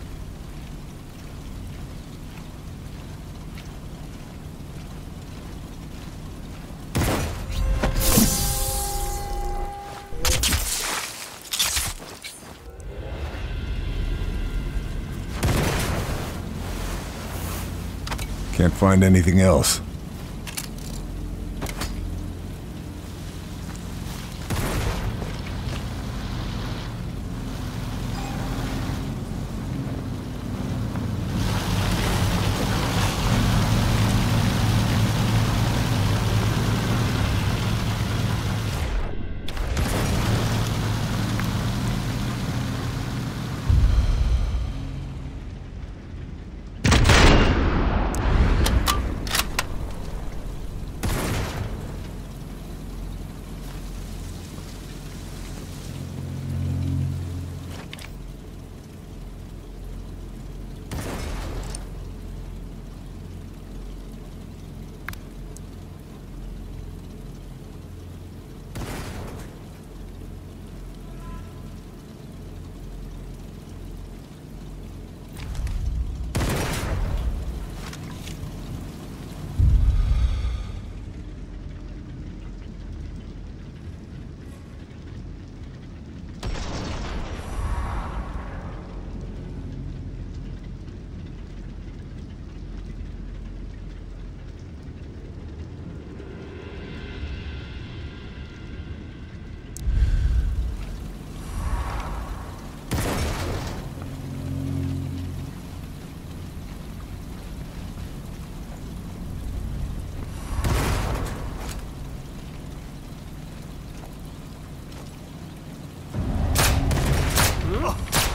Can't find anything else.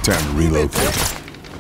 Time to relocate.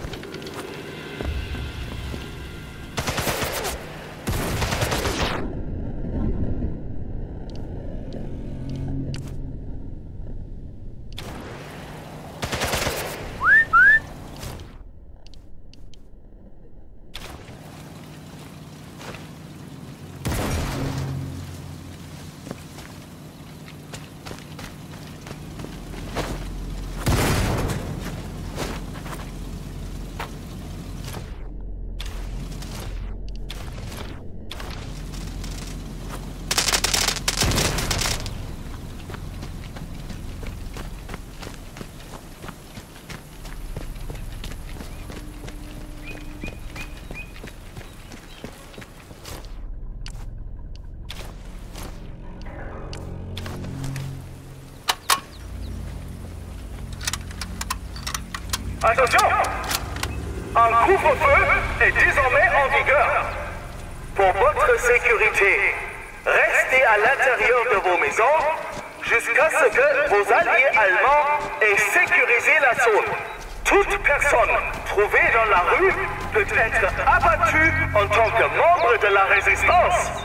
Attention! Un couvre-feu est désormais en vigueur. Pour votre sécurité, restez à l'intérieur de vos maisons jusqu'à ce que vos alliés allemands aient sécurisé la zone. Toute personne trouvée dans la rue peut être abattue en tant que membre de la résistance.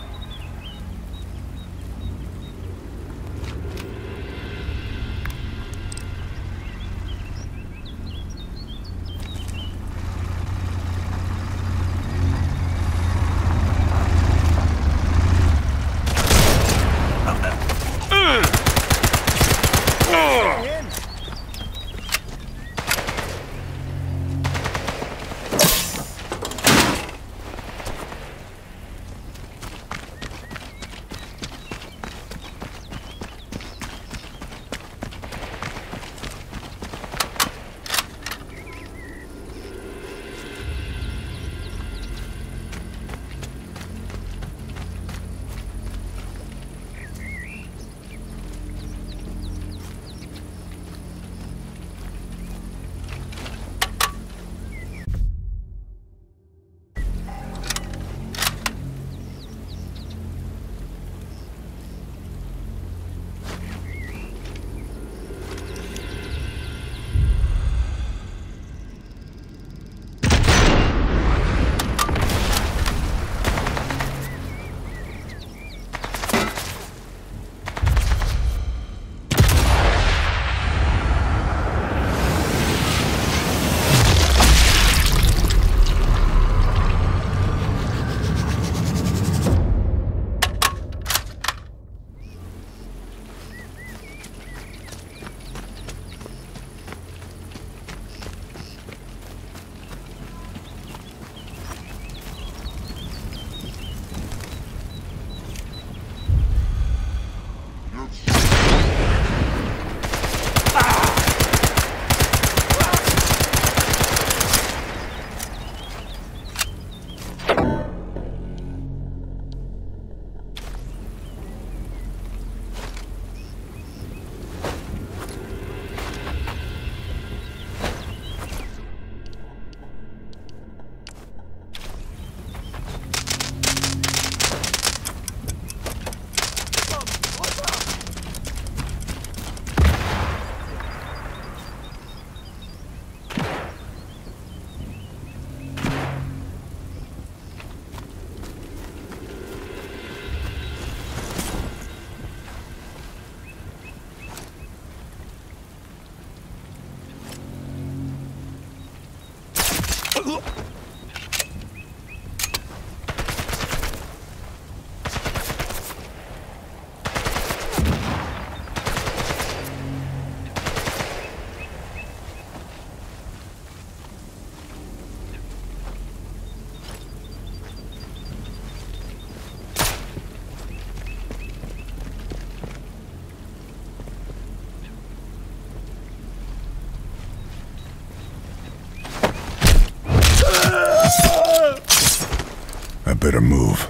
I better move.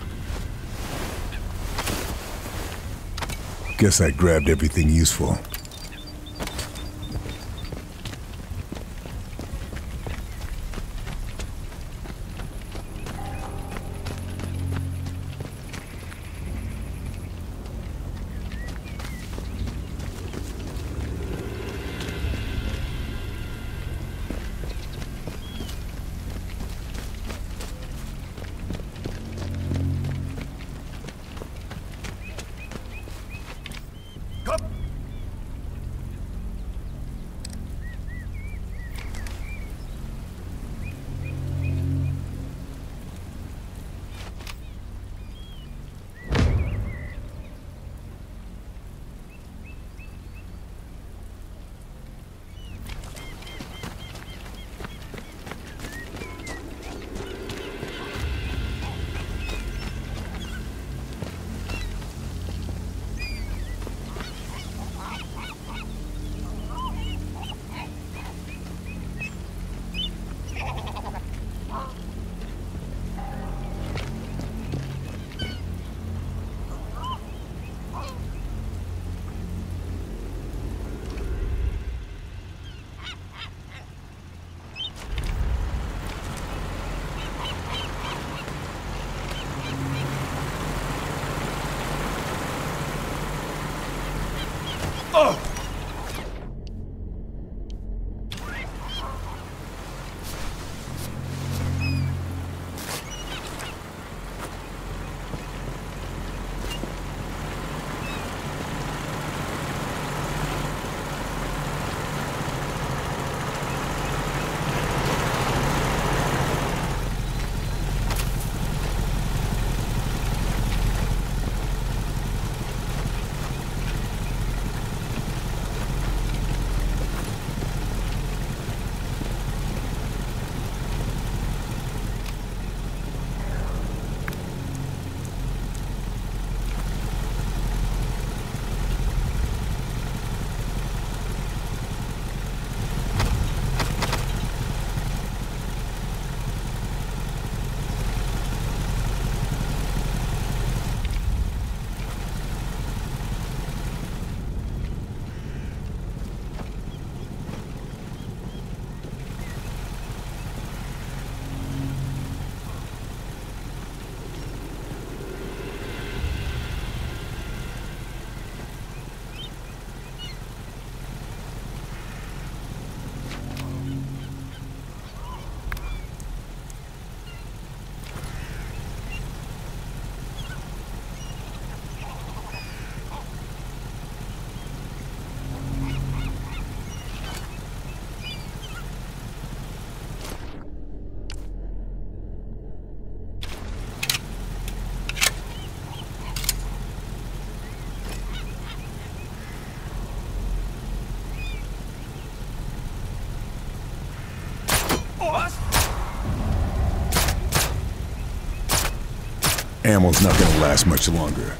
Guess I grabbed everything useful. Ammo's not gonna last much longer.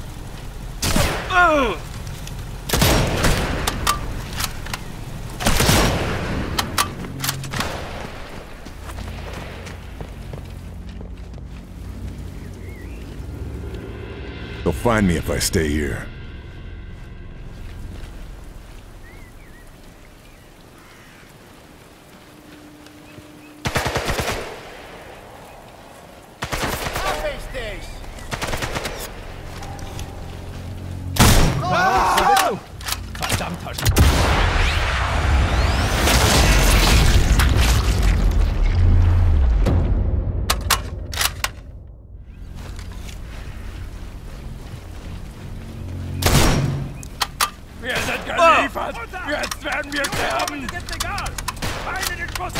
They'll find me if I stay here. Wir sind geliefert! Jetzt werden wir sterben! Ist egal! Rein in den Schuss!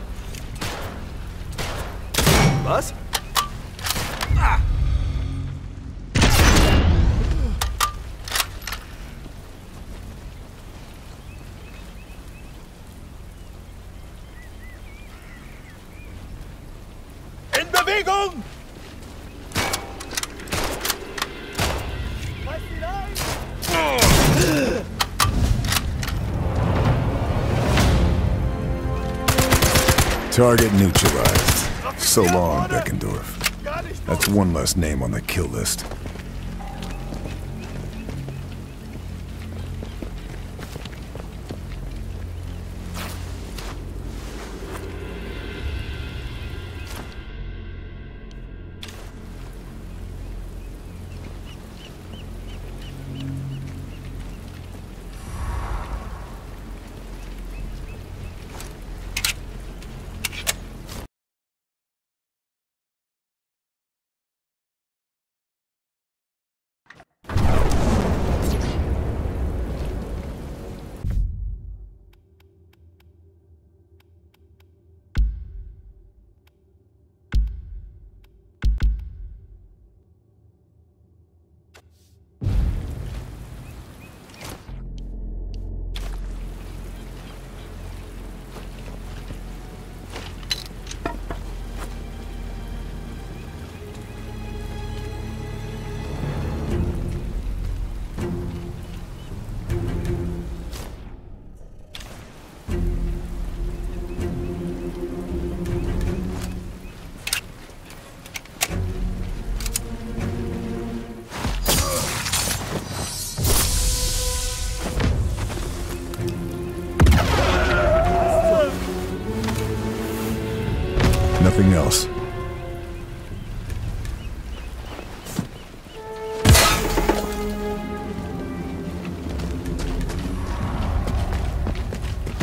Was? Ah. In Bewegung! Was hinein! Target neutralized. So long, Beckendorf. That's one less name on the kill list.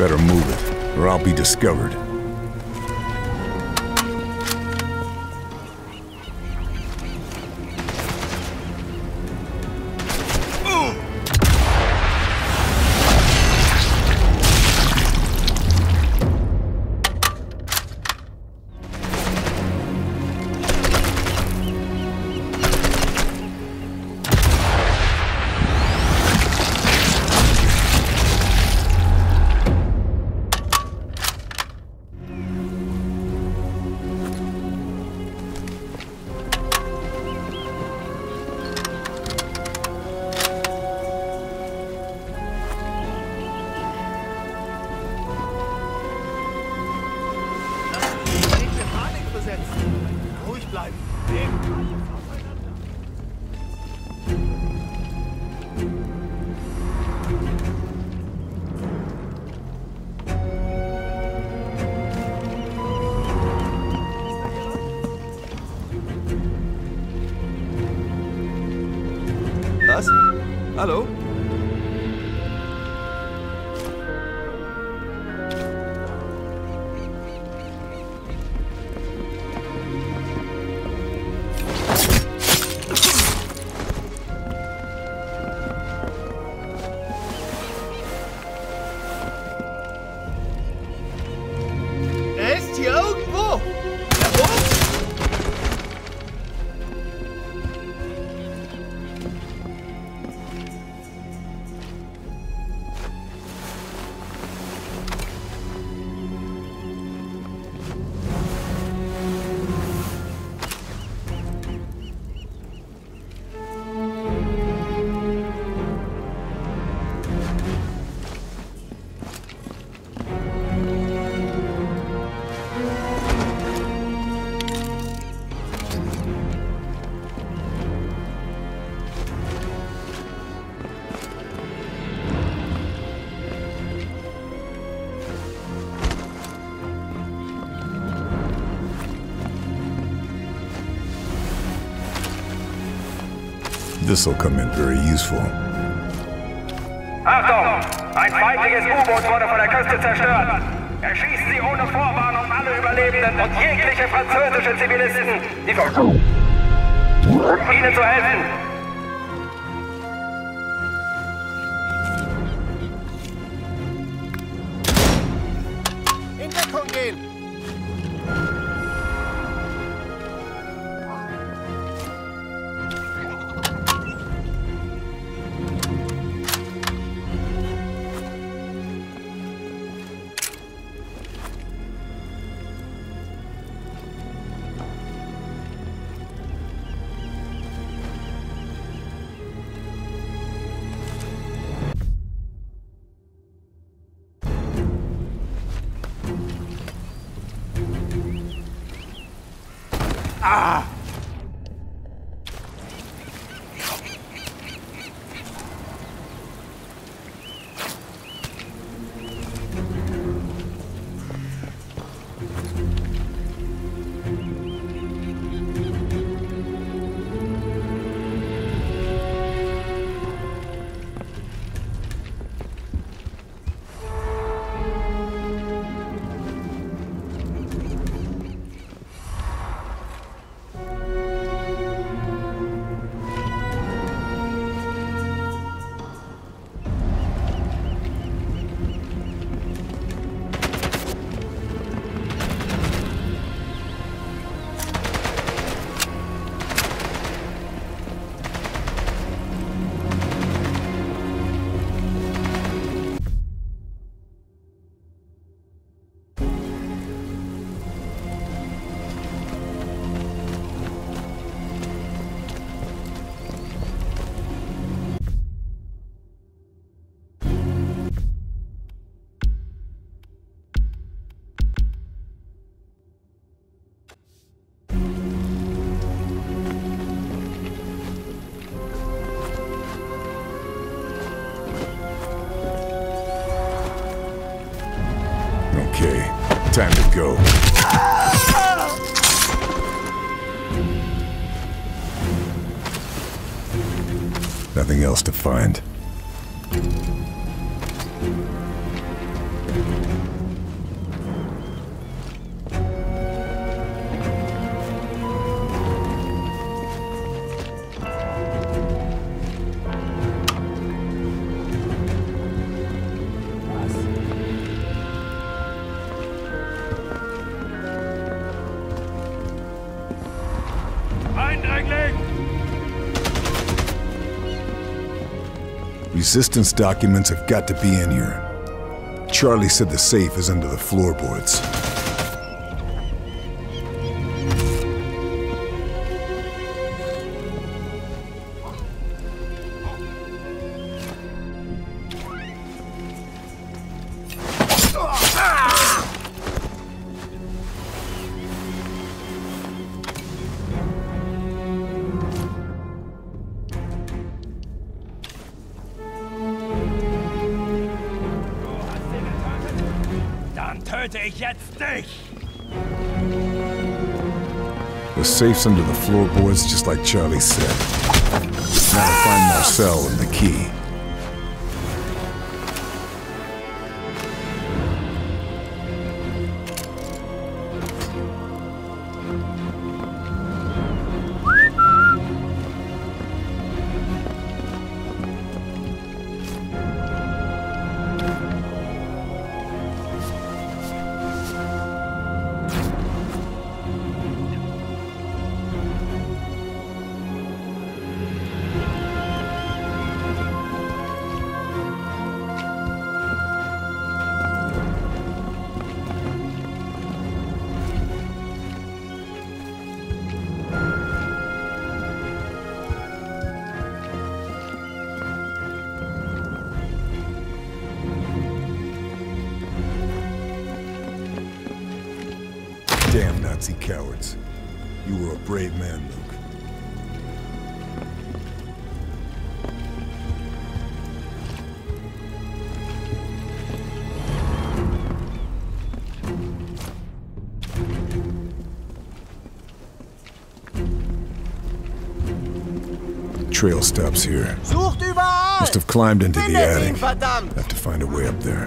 Better move it, or I'll be discovered. Ruhig bleiben. Was? Hallo? Er ist hier irgendwo! Da oben! This'll come in very useful. Achtung! Ein feindliches U-Boot wurde von der Küste zerstört. Erschießen Sie ohne Vorwarnung alle Überlebenden und jegliche französische Zivilisten, die versuchen, Ihnen zu helfen. In Deckung gehen! Ah! Okay, time to go. Nothing else to find. Eindringling! Resistance documents have got to be in here. Charlie said the safe is under the floorboards. Töte ich jetzt dich! The safe's under the floorboards, just like Charlie said. Now to find Marcel and the key. Damn Nazi cowards. You were a brave man, Luke. Trail stops here. Sucht überall! Must have climbed into the Findet ihn, attic. verdammt! Have to find a way up there.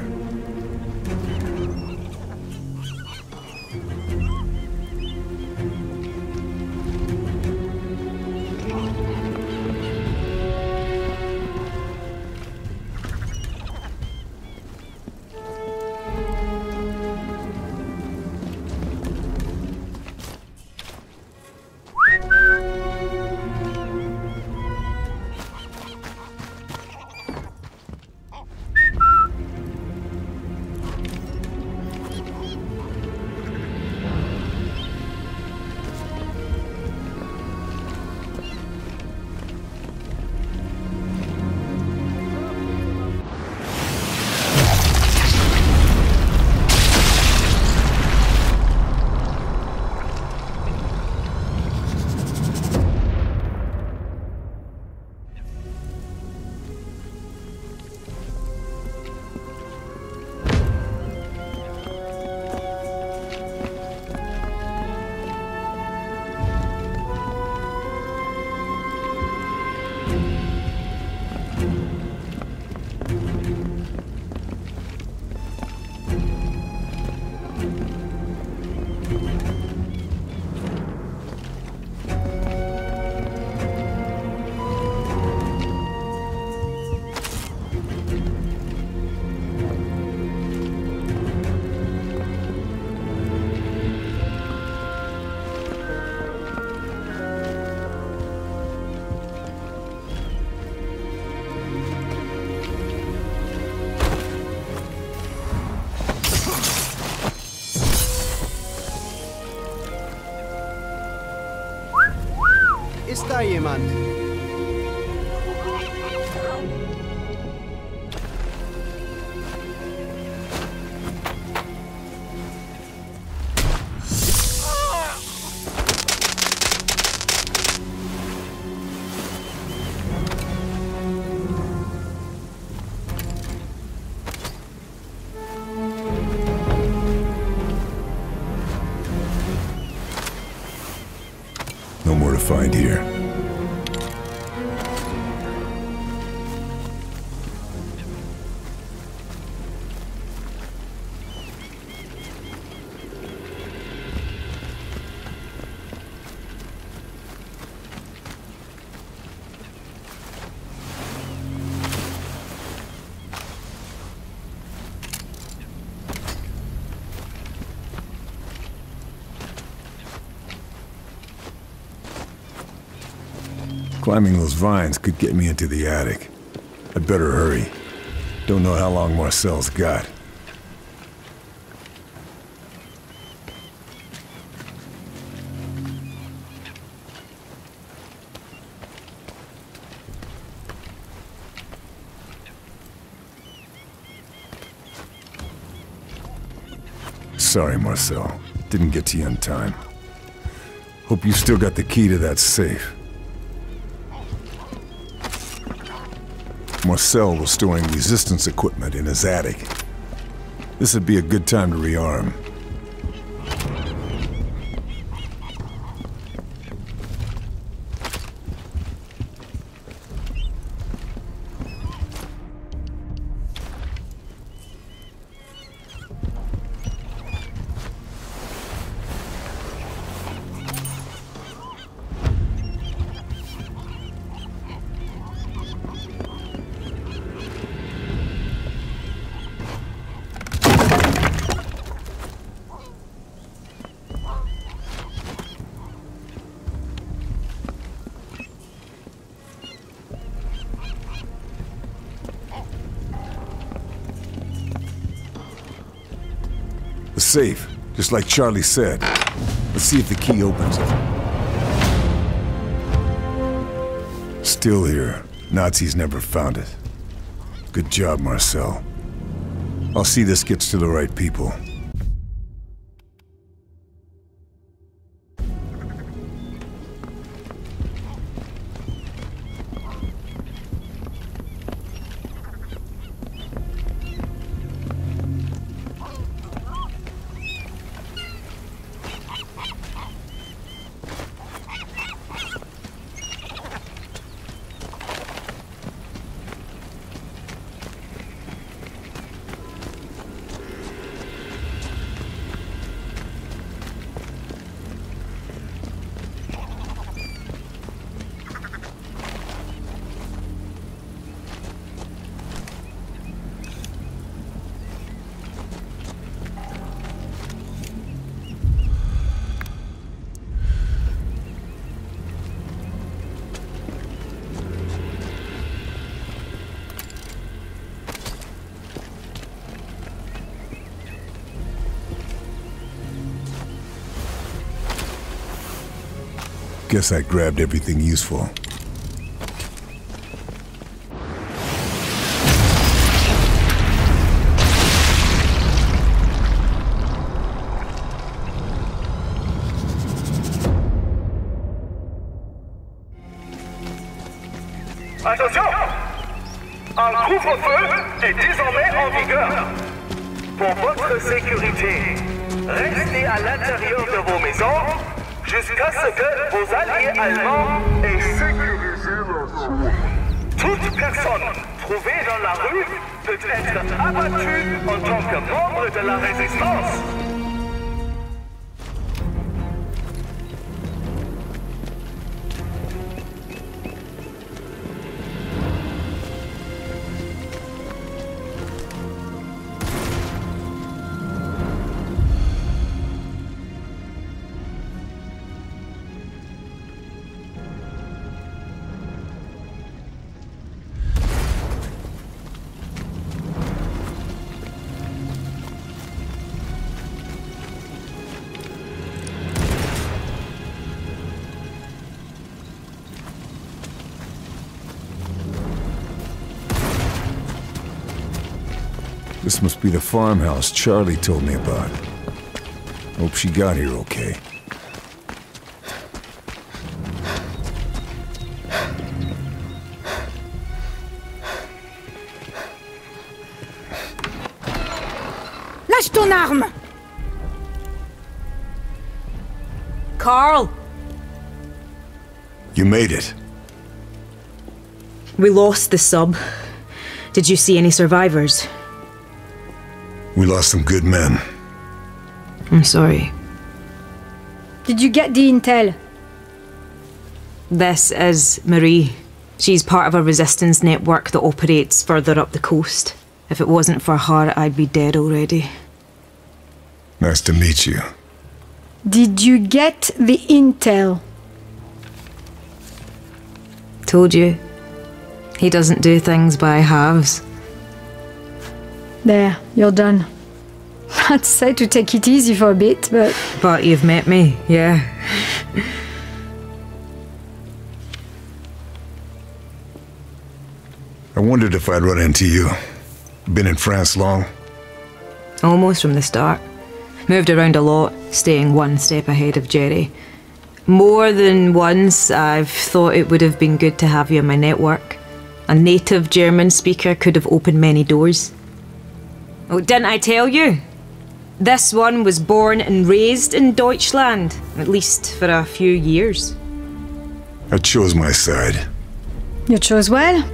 Ist da jemand? No more to find here. Climbing those vines could get me into the attic. I'd better hurry. Don't know how long Marcel's got. Sorry, Marcel. Didn't get to you in time. Hope you still got the key to that safe. Marcel was storing resistance equipment in his attic. This would be a good time to rearm. The safe, just like Charlie said. Let's see if the key opens it. Still here. Nazis never found it. Good job, Marcel. I'll see this gets to the right people. Guess I grabbed everything useful. Attention! Un couvre-feu est désormais en vigueur. Pour votre sécurité, restez à l'intérieur de vos maisons jusqu'à ce que vos alliés allemands aient sécurisé leur zone. Toute personne trouvée dans la rue peut être abattue en tant que membre de la résistance. This must be the farmhouse Charlie told me about. Hope she got here okay. Lâche ton arme! Carl! You made it. We lost the sub. Did you see any survivors? We lost some good men. I'm sorry. Did you get the intel? This is Marie. She's part of a resistance network that operates further up the coast. If it wasn't for her, I'd be dead already. Nice to meet you. Did you get the intel? Told you. He doesn't do things by halves. There, you're done. I'd say to take it easy for a bit, but... But you've met me, yeah. I wondered if I'd run into you. Been in France long? Almost from the start. Moved around a lot, staying one step ahead of Jerry. More than once, I've thought it would have been good to have you in my network. A native German speaker could have opened many doors. Oh, didn't I tell you? This one was born and raised in Deutschland, at least for a few years. I chose my side. You chose well.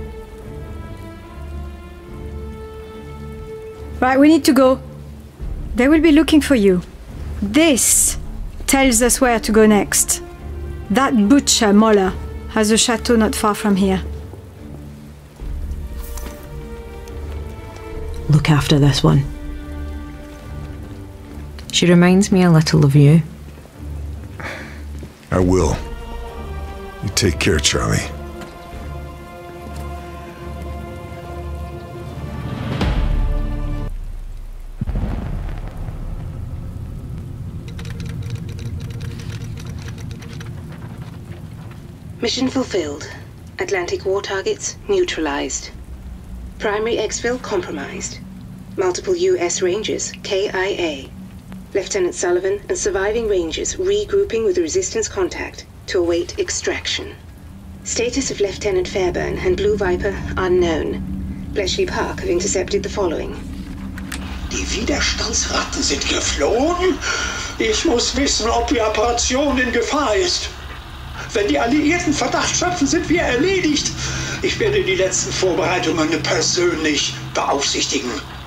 Right, we need to go. They will be looking for you. This tells us where to go next. That butcher, Moller, has a chateau not far from here. Look after this one. She reminds me a little of you. I will. You take care, Charlie. Mission fulfilled. Atlantic war targets neutralized. Primary exfil compromised. Multiple U S Rangers K I A. Lieutenant Sullivan and surviving Rangers regrouping with resistance contact to await extraction. Status of Lieutenant Fairburn and Blue Viper unknown. Bletchley Park have intercepted the following. Die Widerstandsratten sind geflohen? Ich muss wissen, ob die Operation in Gefahr ist. Wenn die Alliierten Verdacht schöpfen, sind wir erledigt. Ich werde die letzten Vorbereitungen persönlich beaufsichtigen.